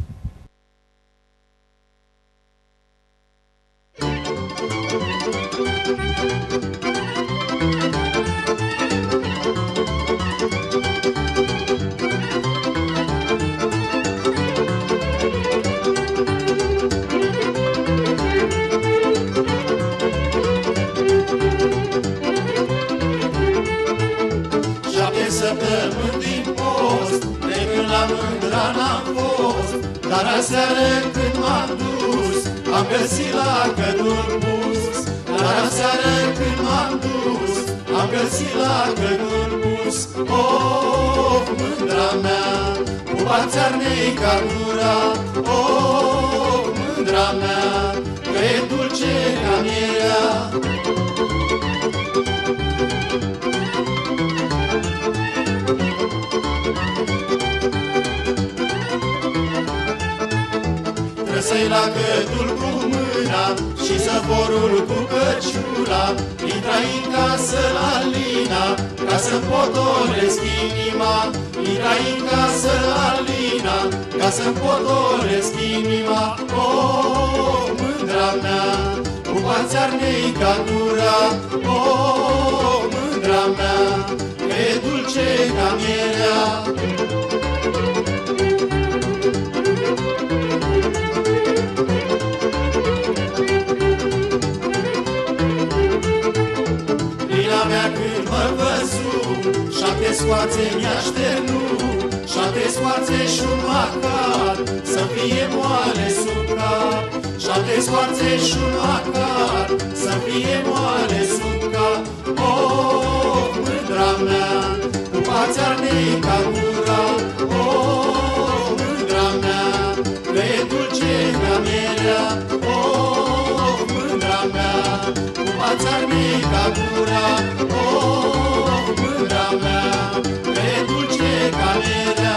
R: Săptămâni din post, de când la mândra n-am fost, dar aseară când m-am dus, am găsit la căduri pus. Dar aseară când m-am dus, am găsit la căduri pus. Of, mândra mea, cu bațarnei caldura. Of, mândra mea, că e dulce ca mierea. Trăsăi la gâtul cu mâna și zăvorul cu căciula, intra-i în casă la Lina, ca să-mi potolesc inima. Intra-i în casă la Lina, ca să-mi potolesc inima. O, mândra mea, cu bațarnei ca gura. O, mândra mea, că e dulce ca mierea. Mea când mă văzu, 7 scoațe mi-a șternu, 7 scoațe și-un macar, să fie moale sub cap. 7 scoațe și-un macar, să fie moale sub cap. O, mândra mea, cu bațarnei ca gura. O, mândra mea, că e dulce ca mierea. O, mândra mea, cu bațarnei ca gura. O, mândra mea, că e dulce ca mierea.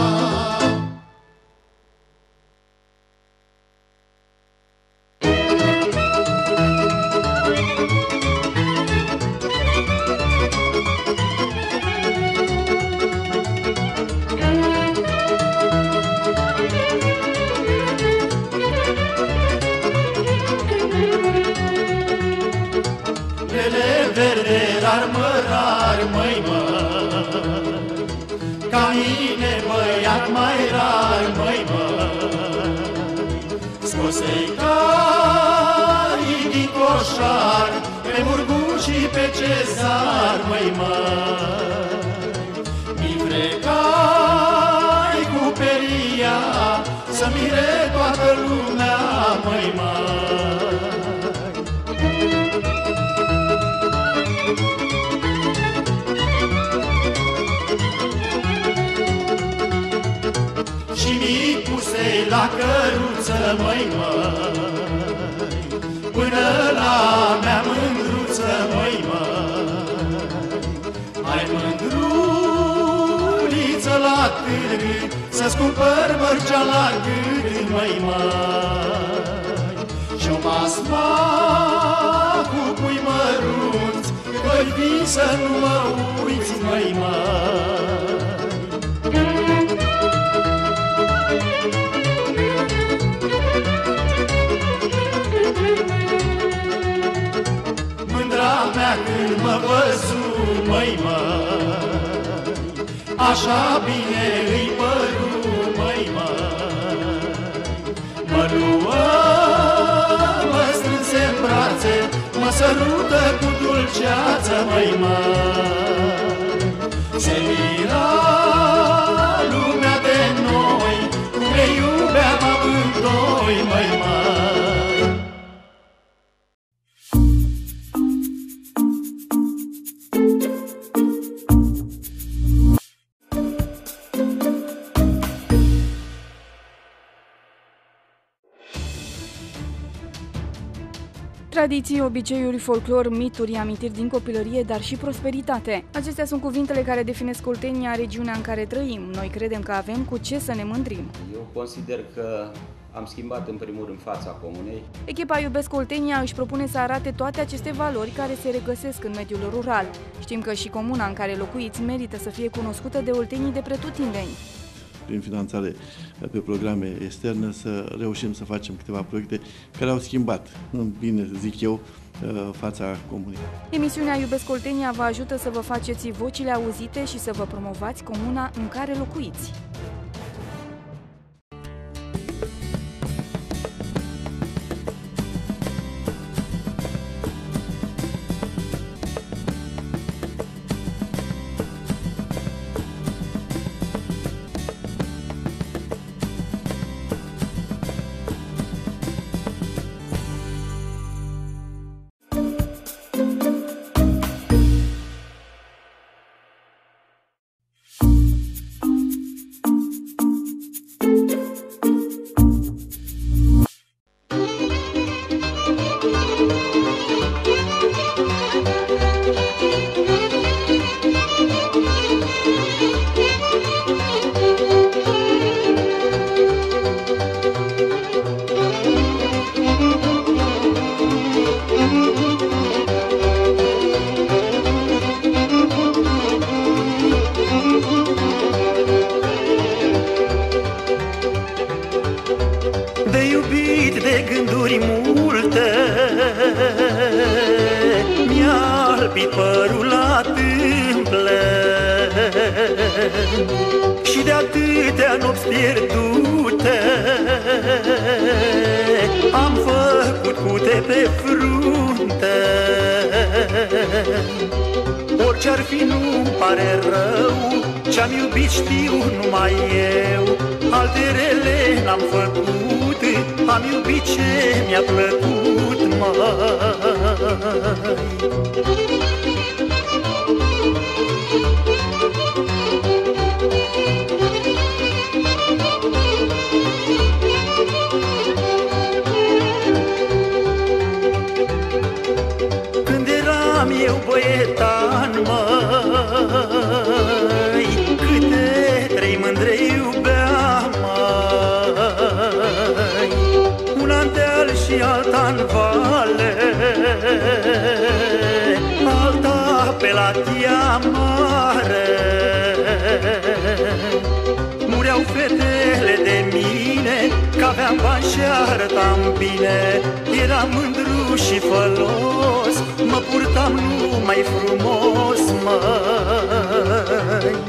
R: Rar, măi, mă, ca mine băiat mai rar, măi, mă, scosei caii din coșar, pe Murguci și pe Cezar, măi, mă, mi frecai cu peria, să mire toată lumea, măi, mă. Și mi pusei la căruță, măi, măi, până la mea mândruță, măi, măi. Hai, mândruliță la târg, să-ți cumpăr mărcea la gât, măi, măi. Și-o masma cu pui mărunți, că-i vin să nu mă uiți, măi, măi. așa bine îi păru, măi, mă luă, mă strânse în brațe, mă sărută cu dulceață, măi, se mira lumea de noi, cum ne iubeam amândoi, măi.
K: Tradiții, obiceiuri, folclor, mituri, amintiri din copilărie, dar și prosperitate. Acestea sunt cuvintele care definesc Oltenia, regiunea în care trăim. Noi credem că avem cu ce să ne mândrim.
L: Eu consider că am schimbat în primul rând fața comunei.
K: Echipa Iubesc Oltenia își propune să arate toate aceste valori care se regăsesc în mediul rural. Știm că și comuna în care locuiți merită să fie cunoscută de oltenii de pretutindeni.
M: Prin finanțare pe programe externe, să reușim să facem câteva proiecte care au schimbat, în bine zic eu, fața comunei.
K: Emisiunea Iubesc Oltenia vă ajută să vă faceți vocile auzite și să vă promovați comuna în care locuiți.
N: Și de atâtea nopți pierdute am făcut cute pe frunte. Orice-ar fi nu-mi pare rău, ce-am iubit știu numai eu. Alte rele n-am făcut, am iubit ce mi-a plăcut, măi. Eu băietan, măi, câte trei mândre iubeam, măi. Una în deal și alta în vale, alta pe la Tia Mare. Mureau fetele de mine, că aveam bani și arătam bine. Eram mândru și fălos, mă purtam numai frumos, măi.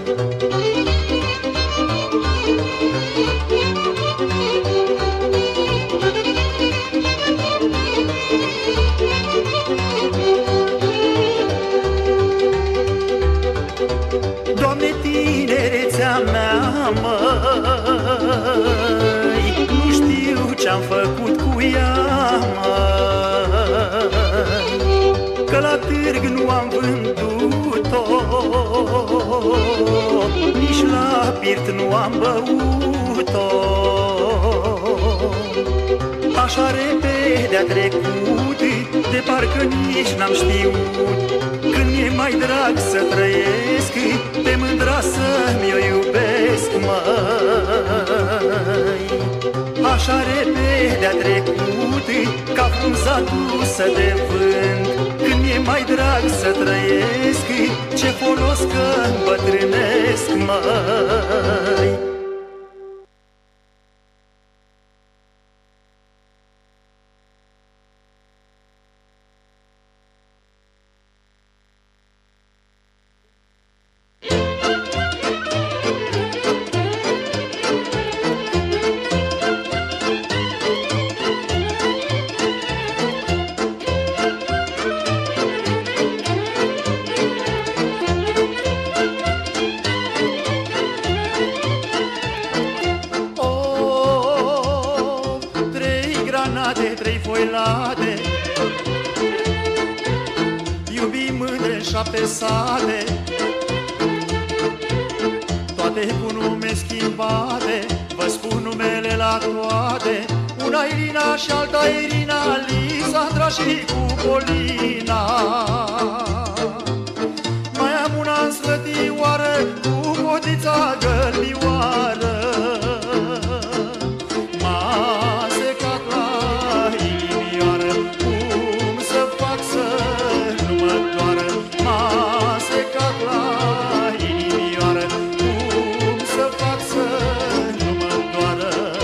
N: Doamne, tinerețea mea, măi, nu știu ce-am făcut cu ea, măi, că la târg nu am vândut-o, nici la birt nu am băut-o. Așa repede a trecut, de parcă nici n-am știut, când mi-e mai drag să trăiesc, pe mândra să-mi o iubesc, măi. Așa repede a trecut, ca frunza dusă de vânt, când mi-e mai drag să trăiesc, ce folos că îmbătrânesc, măi. una de 3 foilade, iubim mândre în 7 sate, toate cu nume schimbate, vă spun numele la toate. Una Irina și alta Irina, Lisandra și cu Polina. Mai am una înslătioară cu cotița gălbioară. M-a secat la inimioară, cum să fac să nu mă doară. M-a secat la inimioară, cum să fac să nu mă doară.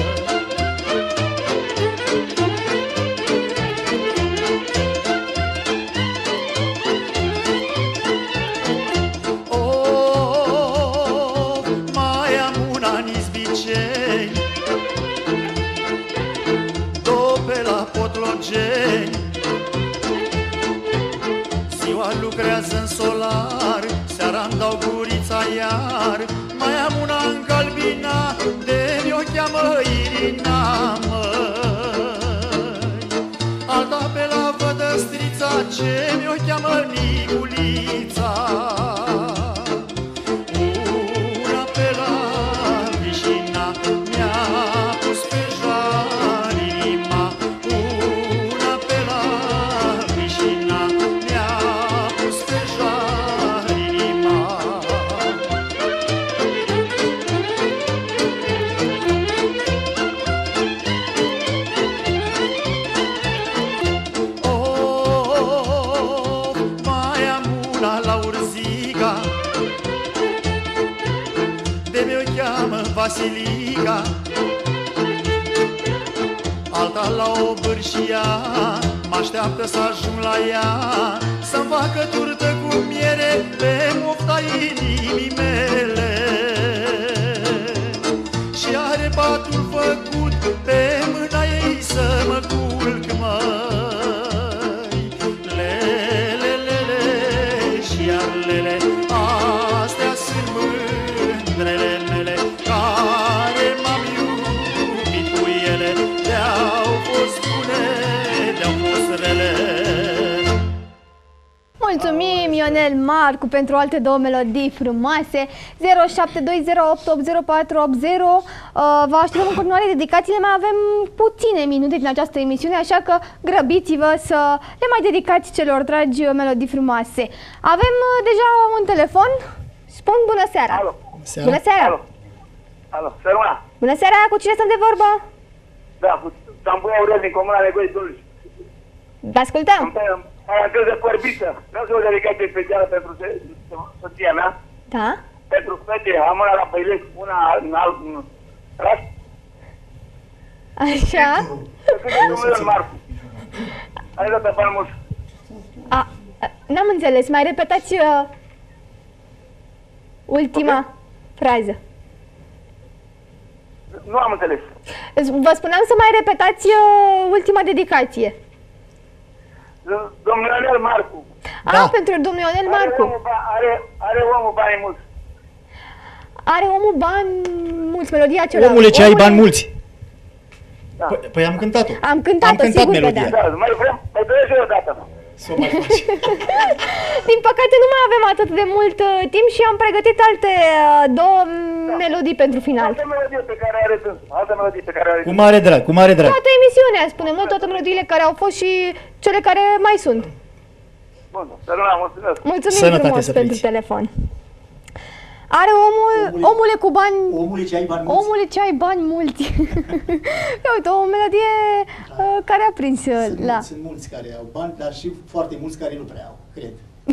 N: Ziua lucrează în solar, seara-mi dau gurița iar. Mai am una în Calbina, de mi-o cheamă Irina, măi. Alta pe la Vădăstrița, ce mi-o cheamă Niculița. Una pe la Vișina, mi-a pus pe jar inima. Una pe la Vișina, mi-a pus pe jar inima. Oh, mai am una la Urziga, de mi-o cheamă Vasilica. Alta la o bârșia, m-așteaptă să ajung la ea, să-mi facă turtă cu miere pe mofta inimii mele. Și are patul făcut pe mâna ei să mă culc, măi. Lele, lele și iar lele, astea sunt mândrele mele, care m-am iubit cu ele. De-au fost bune, de-au fost rele.
A: Mulțumim, Ionel Marcu, pentru alte două melodii frumoase. 0720880480. Vă așteptăm în continuare dedicațiile. Mai avem puține minute din această emisiune, așa că grăbiți-vă să le mai dedicați celor dragi melodii frumoase. Avem deja un telefon. Spun bună seara.
U: Alo.
A: Bună seara.
U: Alo. Alo. Săruna.
A: Bună seara, cu cine sunt de vorbă?
U: Da, cu Tambuia Aurel din Comuna Negoie Dulci.
A: Vă ascultăm.
U: Am întâlnit de Părbiță. Vreau să o dedicație specială pentru soția mea.
A: Da?
U: Pentru fete, am una la Băilesc, una în alt Raș.
A: Așa?
U: Domnul Marcu. Ai dat pe bani mulți.
A: N-am înțeles, mai repetați ultima frază.
U: Nu am înțeles.
A: Vă spuneam să mai repetați ultima dedicație.
U: Domnul Ionel Marcu.
A: Pentru domnul Ionel Marcu.
U: Are omul bani mulți.
A: Are omul bani mulți, melodia aceea.
B: Omule, ce ai bani mulți.
U: Da.
B: Păi am cântat-o.
A: Am cântat-o, sigur
B: melodia.
A: că da.
U: Mai doresc eu o dată.
A: Din păcate nu mai avem atât de mult timp și am pregătit alte două melodii pentru final.
U: Altă melodie pe care are dânsul. Altă melodie pe care are
B: Cu mare drag, cu mare drag.
A: Toată emisiunea, spunem noi, toate melodiile care au fost și cele care mai sunt.
U: Bun, Săruna, mulțumesc.
A: Mulțumim
B: Sănătate
A: frumos pentru telefon. Are omule cu bani.
B: Omule, ce ai bani mulți.
A: Omule, ce ai bani mulți. Uite, o melodie care a prins la.
B: Sunt mulți care au bani, dar și foarte mulți care nu prea au, cred.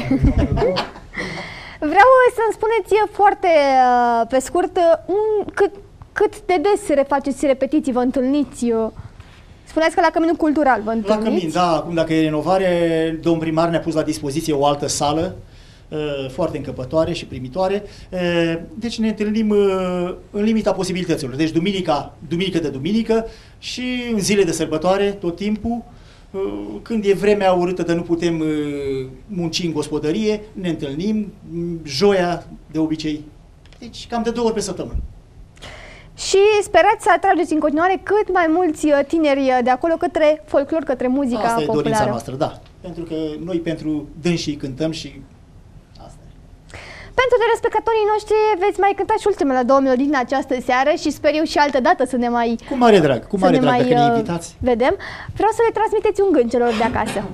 A: Vreau să-mi spuneți foarte pe scurt cât de des refaceți repetiții, vă întâlniți? Spuneați că la Căminul Cultural vă întâlniți?
B: La Cămin, da, acum dacă e renovare, domn primar ne-a pus la dispoziție o altă sală foarte încăpătoare și primitoare. Deci ne întâlnim în limita posibilităților. Deci duminică de duminică și în zile de sărbătoare tot timpul. Când e vremea urâtă de nu putem munci în gospodărie, ne întâlnim joia de obicei. Deci cam de 2 ori pe săptămână.
A: și sperați să atrageți în continuare cât mai mulți tineri de acolo către folclor, către muzica
B: Asta
A: populară.
B: e dorința noastră, da. Pentru că noi pentru dânsii cântăm și asta e.
A: Pentru telespectatorii noștri veți mai cânta și ultimele două melodii din această seară și sper eu și altă dată să ne mai...
B: Cu mare drag, dacă ne invitați.
A: Vedem. Vreau să le transmiteți un gând celor de acasă.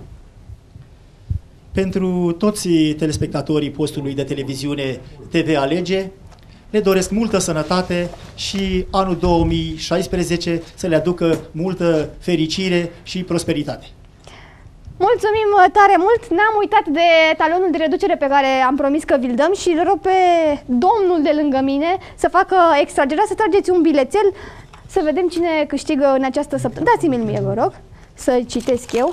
B: Pentru toți telespectatorii postului de televiziune TV Alege, le doresc multă sănătate și anul 2016 să le aducă multă fericire și prosperitate.
A: Mulțumim tare mult! N-am uitat de talonul de reducere pe care am promis că vi-l dăm și îl rog pe domnul de lângă mine să facă extragerea, să trageți un bilețel, să vedem cine câștigă în această săptămână. Dați-mi-l mie, vă rog, să citesc eu.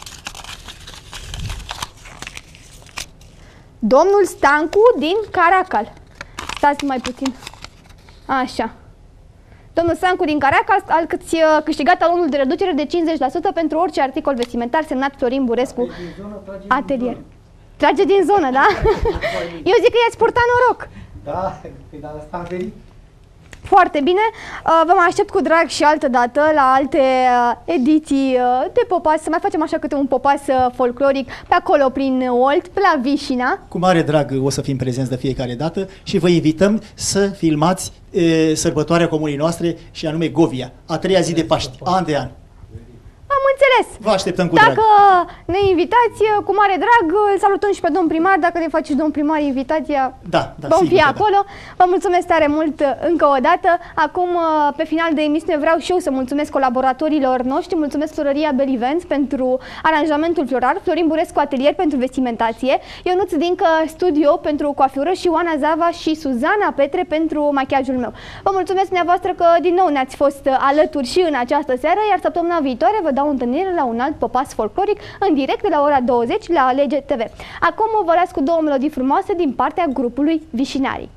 A: Domnul Stancu din Caracal. Stați mai puțin. Așa. Domnul Stancu din Caracal, ați câștigat talonul de reducere de 50% pentru orice articol vestimentar semnat Florin Burescu Atelier. Trage din zonă, da? Eu zic că i-ați purtat noroc.
D: Da, dar asta am venit.
A: Foarte bine. Vă mai aștept cu drag și altă dată la alte ediții de popas, să mai facem așa câte un popas folcloric pe acolo prin Olt, pe la Vișina.
B: Cu mare drag o să fim prezenți de fiecare dată și vă invităm să filmați sărbătoarea comunei noastre și anume Govia, a treia zi de Paști, an de an.
A: Am înțeles.
B: Vă așteptăm cu drag.
A: Dacă ne invitați, cu mare drag, îl salutăm și pe domn primar. Dacă ne faceți domn primar invitația, vom fi acolo. Vă mulțumesc tare mult încă o dată. Acum, pe final de emisiune, vreau și eu să mulțumesc colaboratorilor noștri. Mulțumesc Florăria Belivens pentru aranjamentul floral, Florin Burescu Atelier pentru vestimentație, Ionuț Dincă Studio pentru coafură și Oana Zava și Suzana Petre pentru machiajul meu. Vă mulțumesc dumneavoastră că din nou ne-ați fost alături și în această seară, iar săptămâna viitoare vă dau întâlnire la un alt popas folcloric în direct de la ora 20 la Alege TV. Acum vă las cu două melodii frumoase din partea grupului Vișinarii.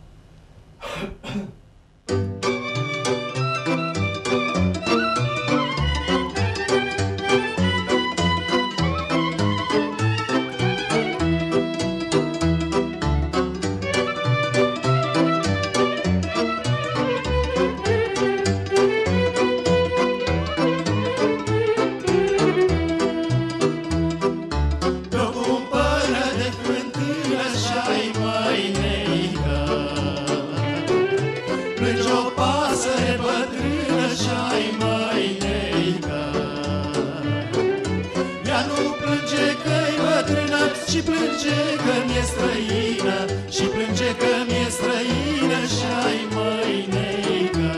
R: Și plânge că mi-e străină, și plânge că mi-e străină și-ai măi neică.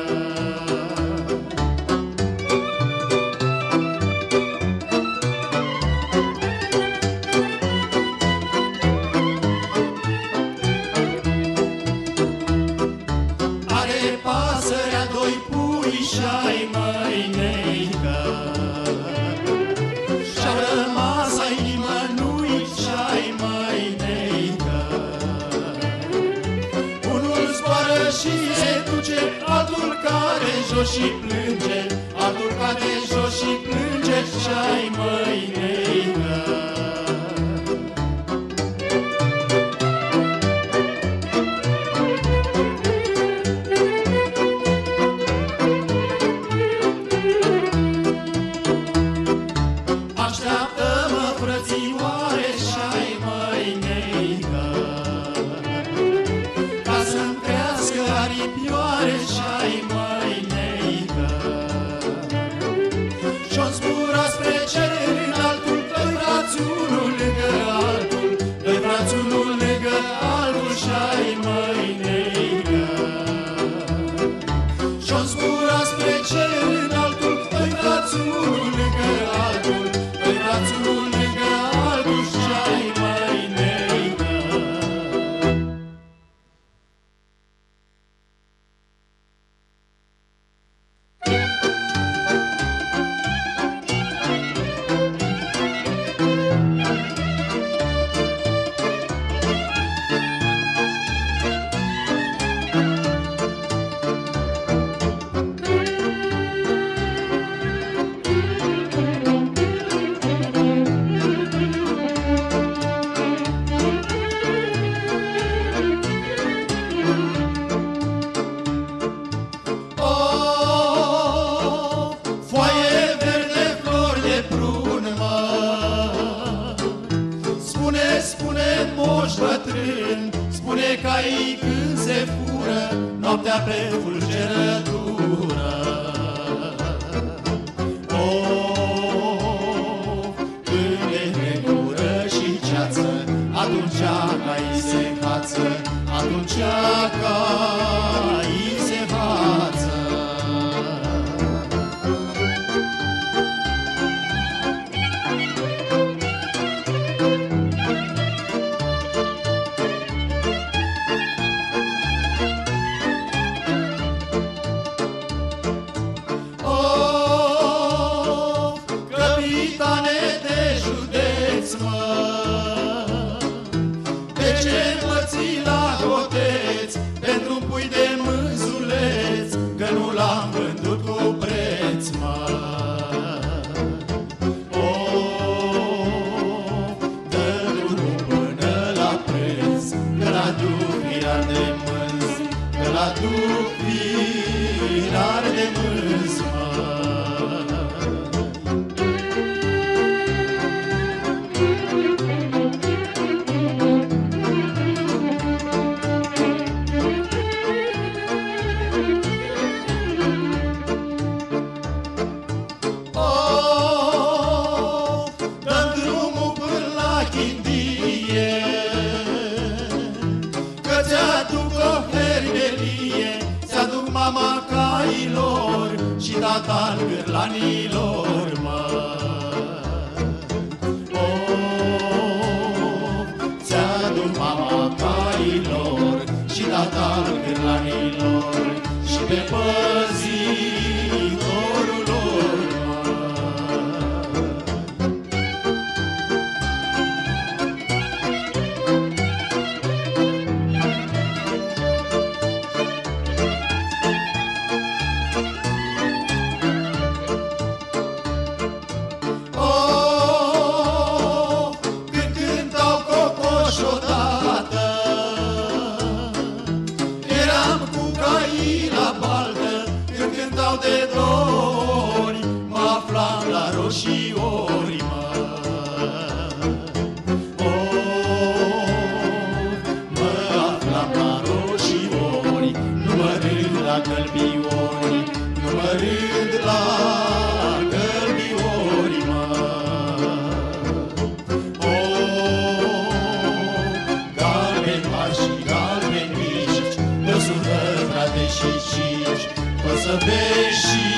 R: Are pasărea doi pui și-ai măi neică, și-a rămas ai nimănui și-ai măi neică. Unul zboară și se duce, altul cade jos și plânge, altul cade jos și plânge și-ai măi neică. Așteaptă-mă, frățioare, și-ai măi neică, ca să-mi crească aripioare și-ai măi neică. Și-o zbura spre cer înaltul, doi frați unul lângă altul, doi frați unul lângă altul și-ai măi neică. Și-o zbura spre cer înaltul, doi frați unul lângă altul, doi frați unul lângă altul și-ai măi neică. noaptea pe fulgerătură. Când e negură și ceață, atunci cai se hață, atunci cai se hață. L-am vândut cu preț, mă. Dă drumul până la prânz, că la duc virar de mânz, că la duc virar de mânz, mă. Mama cailor și tata-l gârlanilor, mă. Ți-aduc mama cailor și tata-l gârlanilor și pe păzitorul lor, de dori, mă aflam la roșiori, mă. Mă aflam la roșiori, numărând la gălbiori, numărând la gălbiori, mă. Galbeni mari și galbeni mici, de sună frate și cici, să beși